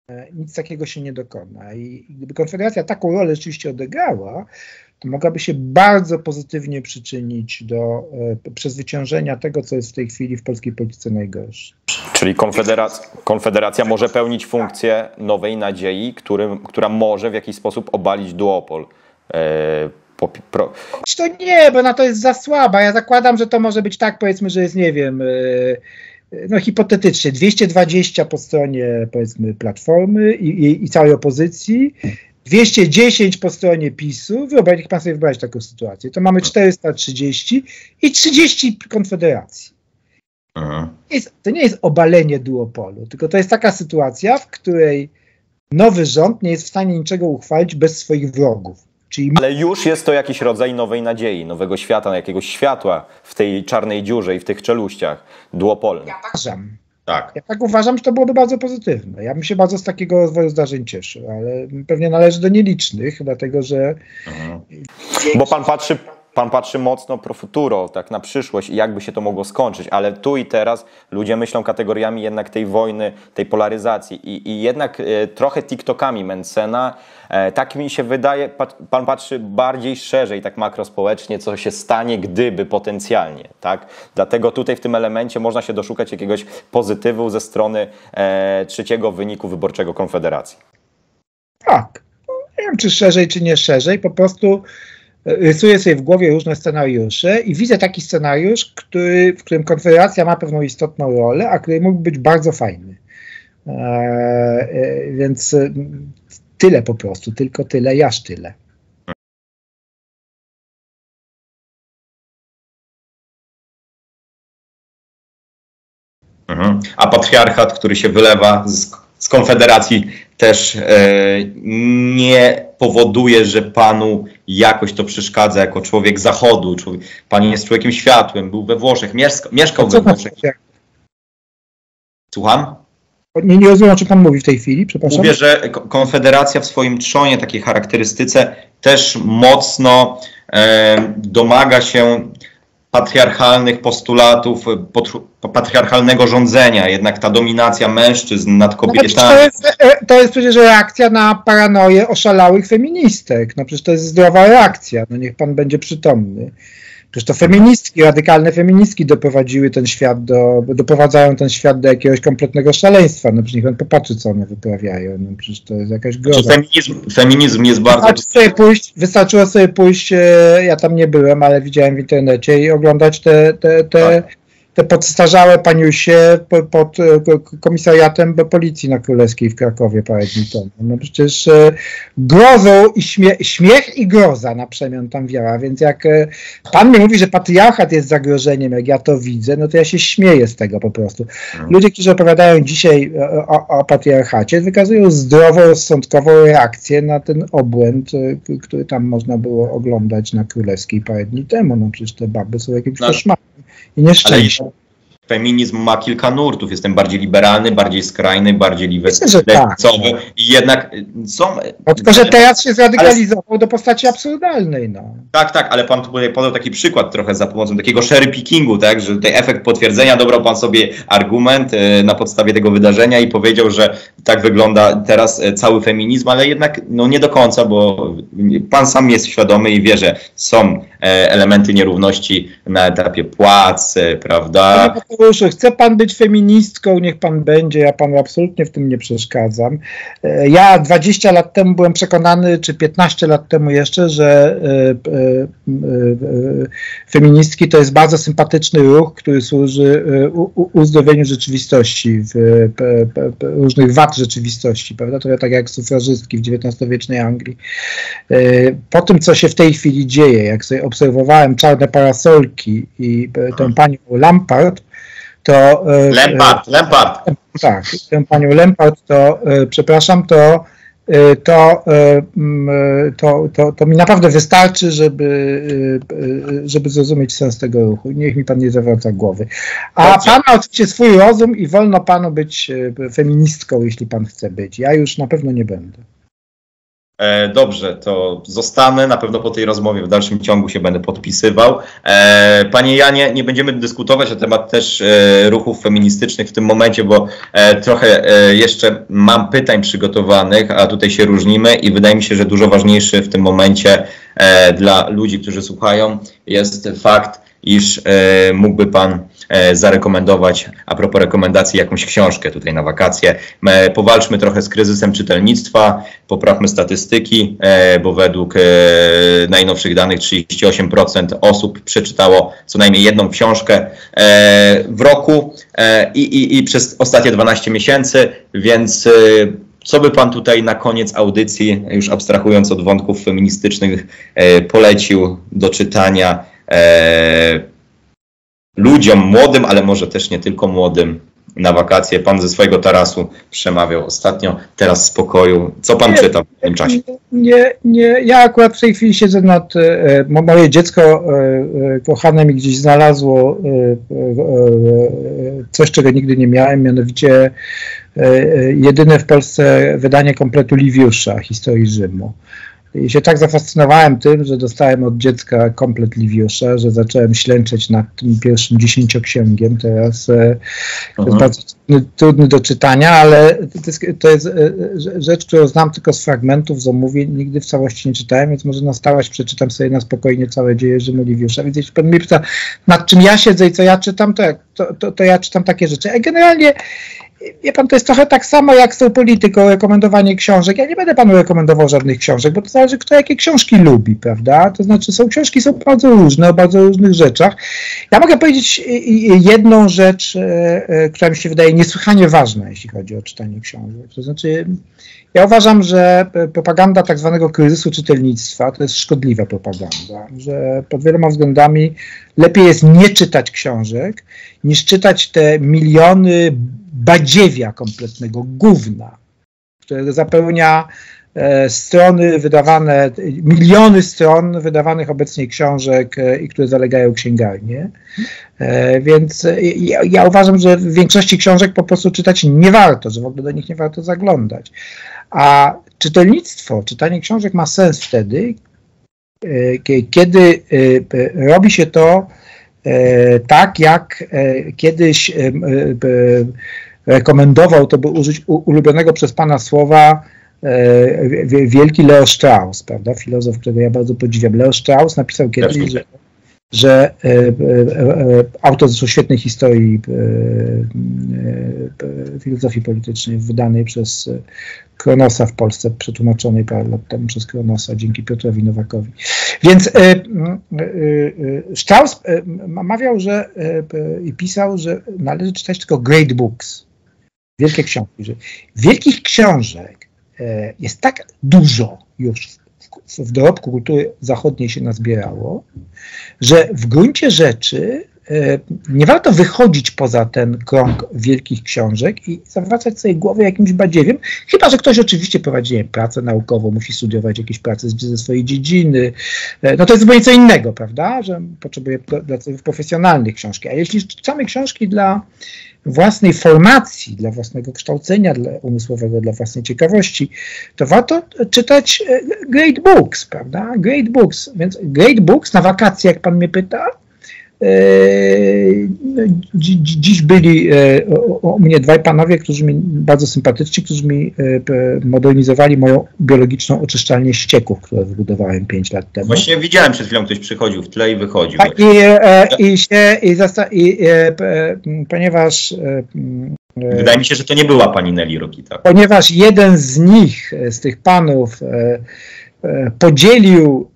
nic takiego się nie dokona. I gdyby Konfederacja taką rolę rzeczywiście odegrała, to mogłaby się bardzo pozytywnie przyczynić do e, przezwyciężenia tego, co jest w tej chwili w polskiej polityce najgorsze. Czyli Konfederacja, Konfederacja może pełnić funkcję nowej nadziei, który, która może w jakiś sposób obalić duopol. E, po, pro... To nie, bo na to jest za słaba. Ja zakładam, że to może być tak, powiedzmy, że jest, nie wiem, e, no hipotetycznie, dwieście dwadzieścia po stronie, powiedzmy, Platformy i, i, i całej opozycji, dwieście dziesięć po stronie PiSu, wyobraź, niech pan sobie wyobrazi taką sytuację, to mamy czterysta trzydzieści i trzydzieści Konfederacji. Mhm. Jest, to nie jest obalenie duopolu, tylko to jest taka sytuacja, w której nowy rząd nie jest w stanie niczego uchwalić bez swoich wrogów. Czyli... Ale już jest to jakiś rodzaj nowej nadziei, nowego świata, jakiegoś światła w tej czarnej dziurze i w tych czeluściach duopolnych. Ja uważam. Tak. Ja tak uważam, że to byłoby bardzo pozytywne. Ja bym się bardzo z takiego rozwoju zdarzeń cieszył, ale pewnie należy do nielicznych, dlatego że... Mhm. Bo pan patrzy, pan patrzy mocno pro futuro, tak na przyszłość i jakby się to mogło skończyć, ale tu i teraz ludzie myślą kategoriami jednak tej wojny, tej polaryzacji i, i jednak e, trochę TikTokami Mentzena, e, tak mi się wydaje, pat, pan patrzy bardziej szerzej, tak makrospołecznie, co się stanie, gdyby potencjalnie, tak? Dlatego tutaj w tym elemencie można się doszukać jakiegoś pozytywu ze strony e, trzeciego wyniku wyborczego Konfederacji. Tak. Nie wiem, czy szerzej, czy nie szerzej, po prostu rysuję sobie w głowie różne scenariusze i widzę taki scenariusz, który, w którym Konfederacja ma pewną istotną rolę, a który mógłby być bardzo fajny. Eee, więc tyle po prostu, tylko tyle, jaż tyle. Mhm. A patriarchat, który się wylewa z, z Konfederacji, też e, nie powoduje, że panu jakoś to przeszkadza jako człowiek zachodu. Człowiek, pan jest człowiekiem światłem, był we Włoszech, mieszka, mieszkał we Włoszech. Słucham? Nie, nie rozumiem, o czym pan mówi w tej chwili, przepraszam. Mówię, że Konfederacja w swoim trzonie, takiej charakterystyce, też mocno e, domaga się patriarchalnych postulatów, patriarchalnego rządzenia, jednak ta dominacja mężczyzn nad kobietami. No, to, jest, to jest przecież reakcja na paranoję oszalałych feministek. No przecież to jest zdrowa reakcja, no niech pan będzie przytomny. Przecież to feministki, radykalne feministki doprowadziły ten świat do, doprowadzają ten świat do jakiegoś kompletnego szaleństwa. No przecież niech pan popatrzy, co one wyprawiają. No przecież to jest jakaś groza. Feminizm, feminizm jest bardzo... Wystarczy sobie pójść, wystarczyło sobie pójść, ja tam nie byłem, ale widziałem w internecie i oglądać te, te, te, te podstarzałe paniusie pod komisariatem policji na Królewskiej w Krakowie parę dni temu. No przecież grozą i śmie śmiech i groza na przemian tam wiara, więc jak pan mi mówi, że patriarchat jest zagrożeniem, jak ja to widzę, no to ja się śmieję z tego po prostu. Ludzie, którzy opowiadają dzisiaj o, o patriarchacie, wykazują zdrową, rozsądkową reakcję na ten obłęd, który tam można było oglądać na Królewskiej parę dni temu. No przecież te baby są jakimś no. koszmarem i nieszczęściem. Feminizm ma kilka nurtów. Jestem bardziej liberalny, bardziej skrajny, bardziej lewicowy. Tak. I jednak są... No, tylko, że teraz się zradykalizował ale... do postaci absurdalnej. No. Tak, tak, ale pan tutaj podał taki przykład trochę za pomocą takiego cherry pickingu, tak, że tutaj efekt potwierdzenia, dobrał pan sobie argument y, na podstawie tego wydarzenia i powiedział, że tak wygląda teraz y, cały feminizm, ale jednak no, nie do końca, bo pan sam jest świadomy i wie, że są y, elementy nierówności na etapie płac, y, prawda? Proszę, chce pan być feministką, niech pan będzie, ja panu absolutnie w tym nie przeszkadzam. Ja dwadzieścia lat temu byłem przekonany, czy piętnaście lat temu jeszcze, że y, y, y, feministki to jest bardzo sympatyczny ruch, który służy uzdrowieniu rzeczywistości, w, p, p, p, różnych wad rzeczywistości, prawda? To tak jak sufrażystki w dziewiętnastowiecznej Anglii. Y, po tym, co się w tej chwili dzieje, jak sobie obserwowałem czarne parasolki i tę panią Lampard, to... Lempart, Lempart. Tak, tę panią Lempart, to przepraszam, to, to, to, to, to mi naprawdę wystarczy, żeby, żeby zrozumieć sens tego ruchu. Niech mi pan nie zawraca głowy. A pan ma oczywiście swój rozum i wolno panu być feministką, jeśli pan chce być. Ja już na pewno nie będę. E, dobrze, to zostanę, na pewno po tej rozmowie w dalszym ciągu się będę podpisywał. E, panie Janie, nie będziemy dyskutować na temat też e, ruchów feministycznych w tym momencie, bo e, trochę e, jeszcze mam pytań przygotowanych, a tutaj się różnimy i wydaje mi się, że dużo ważniejszy w tym momencie e, dla ludzi, którzy słuchają, jest fakt, iż e, mógłby Pan e, zarekomendować, a propos rekomendacji, jakąś książkę tutaj na wakacje. E, powalczmy trochę z kryzysem czytelnictwa, poprawmy statystyki, e, bo według e, najnowszych danych trzydzieści osiem procent osób przeczytało co najmniej jedną książkę e, w roku e, i, i, i przez ostatnie dwanaście miesięcy, więc e, co by Pan tutaj na koniec audycji, już abstrahując od wątków feministycznych, e, polecił do czytania E, ludziom młodym, ale może też nie tylko młodym na wakacje? Pan ze swojego tarasu przemawiał ostatnio, teraz z pokoju. Co Pan nie, czyta w tym czasie? Nie, nie, ja akurat w tej chwili siedzę nad, e, moje dziecko e, kochane mi gdzieś znalazło e, e, coś, czego nigdy nie miałem, mianowicie e, jedyne w Polsce wydanie kompletu Liwiusza, historii Rzymu. I się tak zafascynowałem tym, że dostałem od dziecka komplet Liwiusza, że zacząłem ślęczeć nad tym pierwszym dziesięcioksięgiem. Teraz e, to jest bardzo trudny, trudny do czytania, ale to jest, to jest e, rzecz, którą znam tylko z fragmentów, z omówień, nigdy w całości nie czytałem, więc może na stałość przeczytam sobie na spokojnie całe dzieje Rzymu Liwiusza. Więc jeśli Pan mnie pyta, nad czym ja siedzę i co ja czytam, to, to, to, to ja czytam takie rzeczy. A generalnie, wie Pan, to jest trochę tak samo jak z tą polityką, rekomendowanie książek. Ja nie będę Panu rekomendował żadnych książek, bo to zależy, kto jakie książki lubi, prawda? To znaczy, są książki są bardzo różne, o bardzo różnych rzeczach. Ja mogę powiedzieć jedną rzecz, która mi się wydaje niesłychanie ważna, jeśli chodzi o czytanie książek. To znaczy, ja uważam, że propaganda tak zwanego kryzysu czytelnictwa to jest szkodliwa propaganda, że pod wieloma względami lepiej jest nie czytać książek, niż czytać te miliony badziewia kompletnego, gówna, które zapełnia e, strony wydawane, miliony stron wydawanych obecnie książek e, i które zalegają księgarnie. E, więc e, ja, ja uważam, że w większości książek po prostu czytać nie warto, że w ogóle do nich nie warto zaglądać. A czytelnictwo, czytanie książek ma sens wtedy, e, kiedy e, robi się to e, tak, jak e, kiedyś e, e, rekomendował, to by użyć ulubionego przez Pana słowa, e, wielki Leo Strauss, prawda, filozof, którego ja bardzo podziwiam. Leo Strauss napisał kiedyś, że, że e, e, autor zresztą świetnej historii e, e, filozofii politycznej, wydanej przez Kronosa w Polsce, przetłumaczonej parę lat temu przez Kronosa, dzięki Piotrowi Nowakowi. Więc e, e, Strauss e, mawiał, że e, i pisał, że należy czytać tylko great books, wielkie książki. Że wielkich książek e, jest tak dużo już w, w dorobku kultury zachodniej się nazbierało, że w gruncie rzeczy e, nie warto wychodzić poza ten krąg wielkich książek i zawracać sobie głowę jakimś badziewiem, chyba że ktoś oczywiście prowadzi nie, pracę naukową, musi studiować jakieś prace ze swojej dziedziny. E, no to jest zupełnie co innego, prawda, że potrzebuje dla celów profesjonalnych książki. A jeśli czytamy książki dla własnej formacji, dla własnego kształcenia dla umysłowego, dla własnej ciekawości, to warto czytać great books, prawda? Great books. Więc great books na wakacje, jak Pan mnie pyta, dziś byli u mnie dwaj panowie, którzy mi bardzo sympatyczni, którzy mi modernizowali moją biologiczną oczyszczalnię ścieków, którą wybudowałem pięć lat temu. Właśnie widziałem przed chwilą, ktoś przychodził w tle i wychodził. Tak, i, i, się, i, zasta- i ponieważ wydaje mi się, że to nie była pani Nelly Rokita. Ponieważ jeden z nich, z tych panów, podzielił,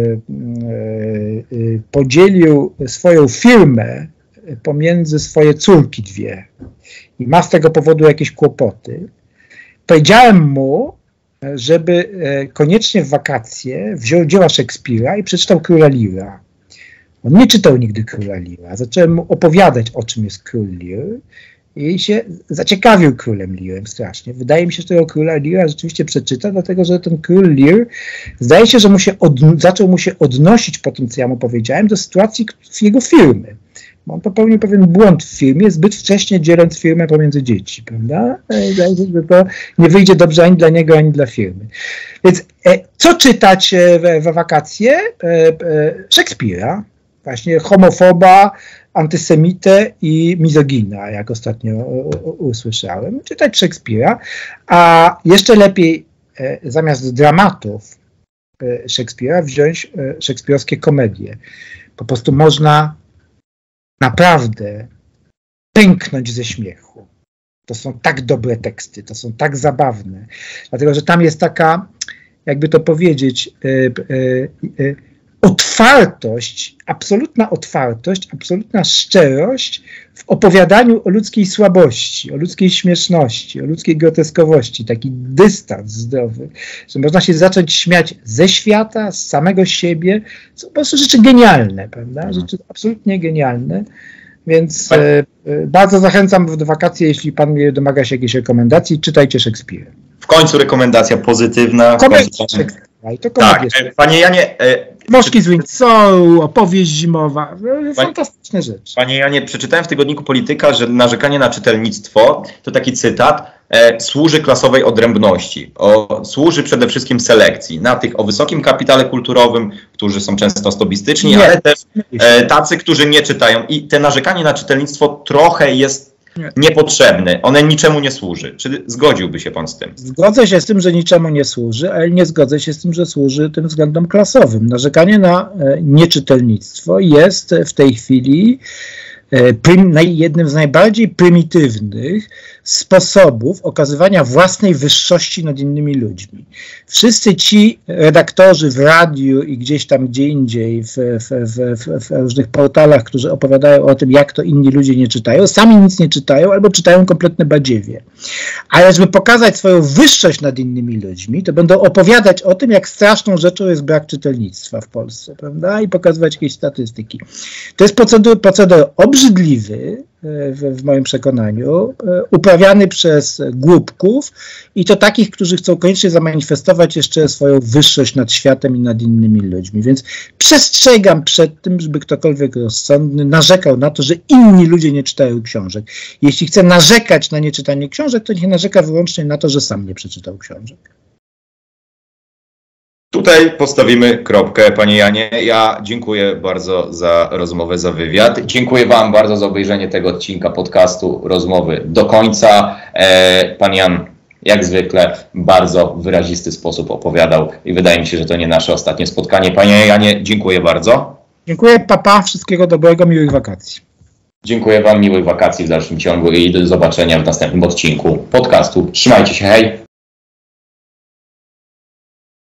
podzielił swoją firmę pomiędzy swoje córki dwie i ma z tego powodu jakieś kłopoty. Powiedziałem mu, żeby koniecznie w wakacje wziął dzieła Szekspira i przeczytał Króla Leara. On nie czytał nigdy Króla Leara. Zacząłem mu opowiadać, o czym jest Król Lear. I się zaciekawił Królem Learem strasznie. Wydaje mi się, że tego Króla Leara rzeczywiście przeczyta, dlatego że ten Król Lear zdaje się, że mu się od, zaczął mu się odnosić po tym, co ja mu powiedziałem, do sytuacji jego firmy. On popełnił pewien błąd w firmie, zbyt wcześnie dzieląc firmę pomiędzy dzieci, prawda? I zdaje się, że to nie wyjdzie dobrze ani dla niego, ani dla firmy. Więc e, co czytać we, we wakacje? E, e, Szekspira, właśnie homofoba, antysemitę i mizogina, jak ostatnio u, u, usłyszałem. Czytać Szekspira, a jeszcze lepiej e, zamiast dramatów e, Szekspira wziąć e, szekspirowskie komedie. Po prostu można naprawdę pęknąć ze śmiechu. To są tak dobre teksty, to są tak zabawne. Dlatego, że tam jest taka, jakby to powiedzieć, yy, yy, yy, otwartość, absolutna otwartość, absolutna szczerość w opowiadaniu o ludzkiej słabości, o ludzkiej śmieszności, o ludzkiej groteskowości, taki dystans zdrowy, że można się zacząć śmiać ze świata, z samego siebie. Są po prostu rzeczy genialne, prawda? Rzeczy absolutnie genialne. Więc e, e, bardzo zachęcam do wakacji, jeśli pan mnie domaga się jakiejś rekomendacji, czytajcie Szekspira. W końcu rekomendacja pozytywna. Komedia Szekspira. I to komedia. Tak, panie Janie... E, Moszki z Windsoru, opowieść zimowa. Fantastyczne rzeczy. Panie Janie, przeczytałem w tygodniku Polityka, że narzekanie na czytelnictwo, to taki cytat, e, służy klasowej odrębności. O, służy przede wszystkim selekcji. Na tych o wysokim kapitale kulturowym, którzy są często snobistyczni, nie, ale też e, tacy, którzy nie czytają. I te narzekanie na czytelnictwo trochę jest nie. niepotrzebne. One niczemu nie służy. Czy zgodziłby się pan z tym? Zgodzę się z tym, że niczemu nie służy, ale nie zgodzę się z tym, że służy tym względom klasowym. Narzekanie na e, nieczytelnictwo jest w tej chwili e, prym, jednym z najbardziej prymitywnych sposobów okazywania własnej wyższości nad innymi ludźmi. Wszyscy ci redaktorzy w radiu i gdzieś tam gdzie indziej w, w, w, w różnych portalach, którzy opowiadają o tym, jak to inni ludzie nie czytają, sami nic nie czytają albo czytają kompletne badziewie. Ale żeby pokazać swoją wyższość nad innymi ludźmi, to będą opowiadać o tym, jak straszną rzeczą jest brak czytelnictwa w Polsce, prawda? I pokazywać jakieś statystyki. To jest proceder, proceder obrzydliwy, W, w moim przekonaniu, uprawiany przez głupków i to takich, którzy chcą koniecznie zamanifestować jeszcze swoją wyższość nad światem i nad innymi ludźmi. Więc przestrzegam przed tym, żeby ktokolwiek rozsądny narzekał na to, że inni ludzie nie czytają książek. Jeśli chce narzekać na nieczytanie książek, to niech narzeka wyłącznie na to, że sam nie przeczytał książek. Tutaj postawimy kropkę, panie Janie. Ja dziękuję bardzo za rozmowę, za wywiad. Dziękuję wam bardzo za obejrzenie tego odcinka podcastu Rozmowy do końca. E, pan Jan, jak zwykle, bardzo wyrazisty sposób opowiadał i wydaje mi się, że to nie nasze ostatnie spotkanie. Panie Janie, dziękuję bardzo. Dziękuję, papa, wszystkiego dobrego, miłych wakacji. Dziękuję wam, miłych wakacji w dalszym ciągu i do zobaczenia w następnym odcinku podcastu. Trzymajcie się, hej!